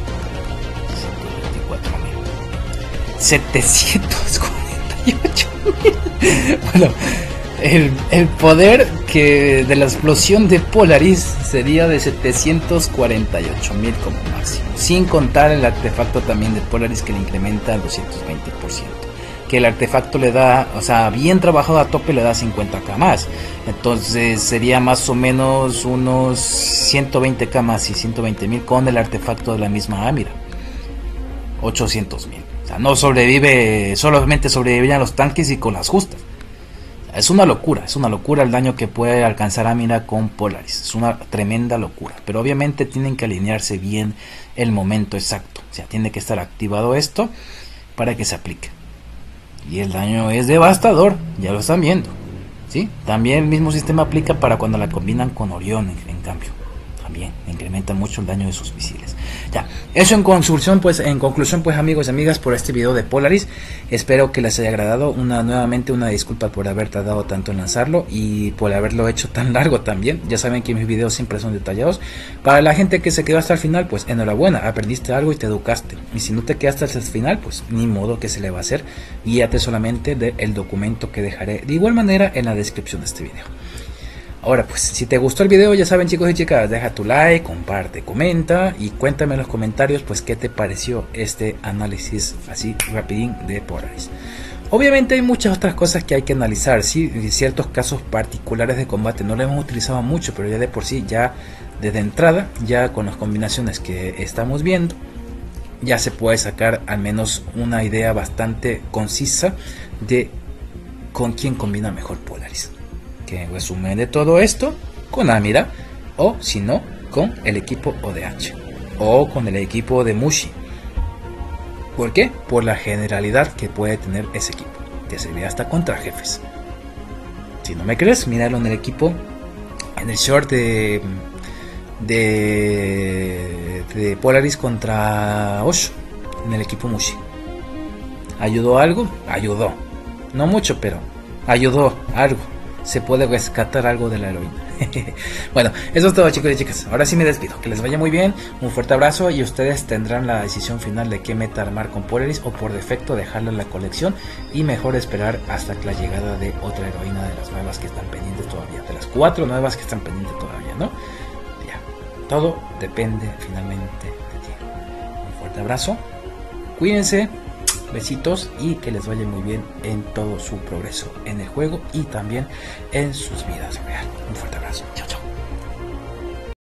mil, setecientos cuarenta y ocho mil. Bueno, el, el poder que de la explosión de Polaris sería de setecientos cuarenta y ocho mil como máximo, sin contar el artefacto también de Polaris que le incrementa al doscientos veinte por ciento. Que el artefacto le da, o sea, bien trabajado a tope le da cincuenta k más. Entonces sería más o menos unos ciento veinte k más y ciento veinte mil con el artefacto de la misma Amira. ochocientos mil. O sea, no sobrevive, solamente sobrevivían los tanques y con las justas. Es una locura, es una locura el daño que puede alcanzar Amira con Polaris. Es una tremenda locura. Pero obviamente tienen que alinearse bien el momento exacto. O sea, tiene que estar activado esto para que se aplique. Y el daño es devastador, ya lo están viendo, ¿sí? También el mismo sistema aplica para cuando la combinan con Orión, en, en cambio. También incrementa mucho el daño de sus misiles. Ya, eso en conclusión, pues, en conclusión, pues, amigos y amigas, por este video de Polaris. Espero que les haya agradado. Una nuevamente una disculpa por haber tardado tanto en lanzarlo y por haberlo hecho tan largo también. Ya saben que mis videos siempre son detallados. Para la gente que se quedó hasta el final, pues enhorabuena, aprendiste algo y te educaste. Y si no te quedaste hasta el final, pues ni modo, que se le va a hacer. Guíate solamente del documento que dejaré de igual manera en la descripción de este video. Ahora pues, si te gustó el video, ya saben, chicos y chicas, deja tu like, comparte, comenta y cuéntame en los comentarios pues qué te pareció este análisis así rapidín de Polaris. Obviamente hay muchas otras cosas que hay que analizar, sí, ciertos casos particulares de combate no lo hemos utilizado mucho, pero ya de por sí, ya desde entrada, ya con las combinaciones que estamos viendo, ya se puede sacar al menos una idea bastante concisa de con quién combina mejor Polaris. Que en resumen de todo esto, con Amira, o si no, con el equipo O D H, o con el equipo de Mushi. ¿Por qué? Por la generalidad que puede tener ese equipo, que se ve hasta contra jefes. Si no me crees, míralo en el equipo, en el short de, de, de Polaris contra Osho, en el equipo Mushi. ¿Ayudó algo? Ayudó. No mucho, pero ayudó algo. Se puede rescatar algo de la heroína. Bueno, eso es todo, chicos y chicas. Ahora sí me despido. Que les vaya muy bien. Un fuerte abrazo. Y ustedes tendrán la decisión final de qué meta armar con Polaris, o por defecto dejarla en la colección. Y mejor esperar hasta la llegada de otra heroína de las nuevas que están pendientes todavía. De las cuatro nuevas que están pendientes todavía, ¿no? Ya. Todo depende finalmente de ti. Un fuerte abrazo. Cuídense. Besitos y que les vaya muy bien en todo su progreso en el juego y también en sus vidas reales. Un fuerte abrazo. Chao, chao.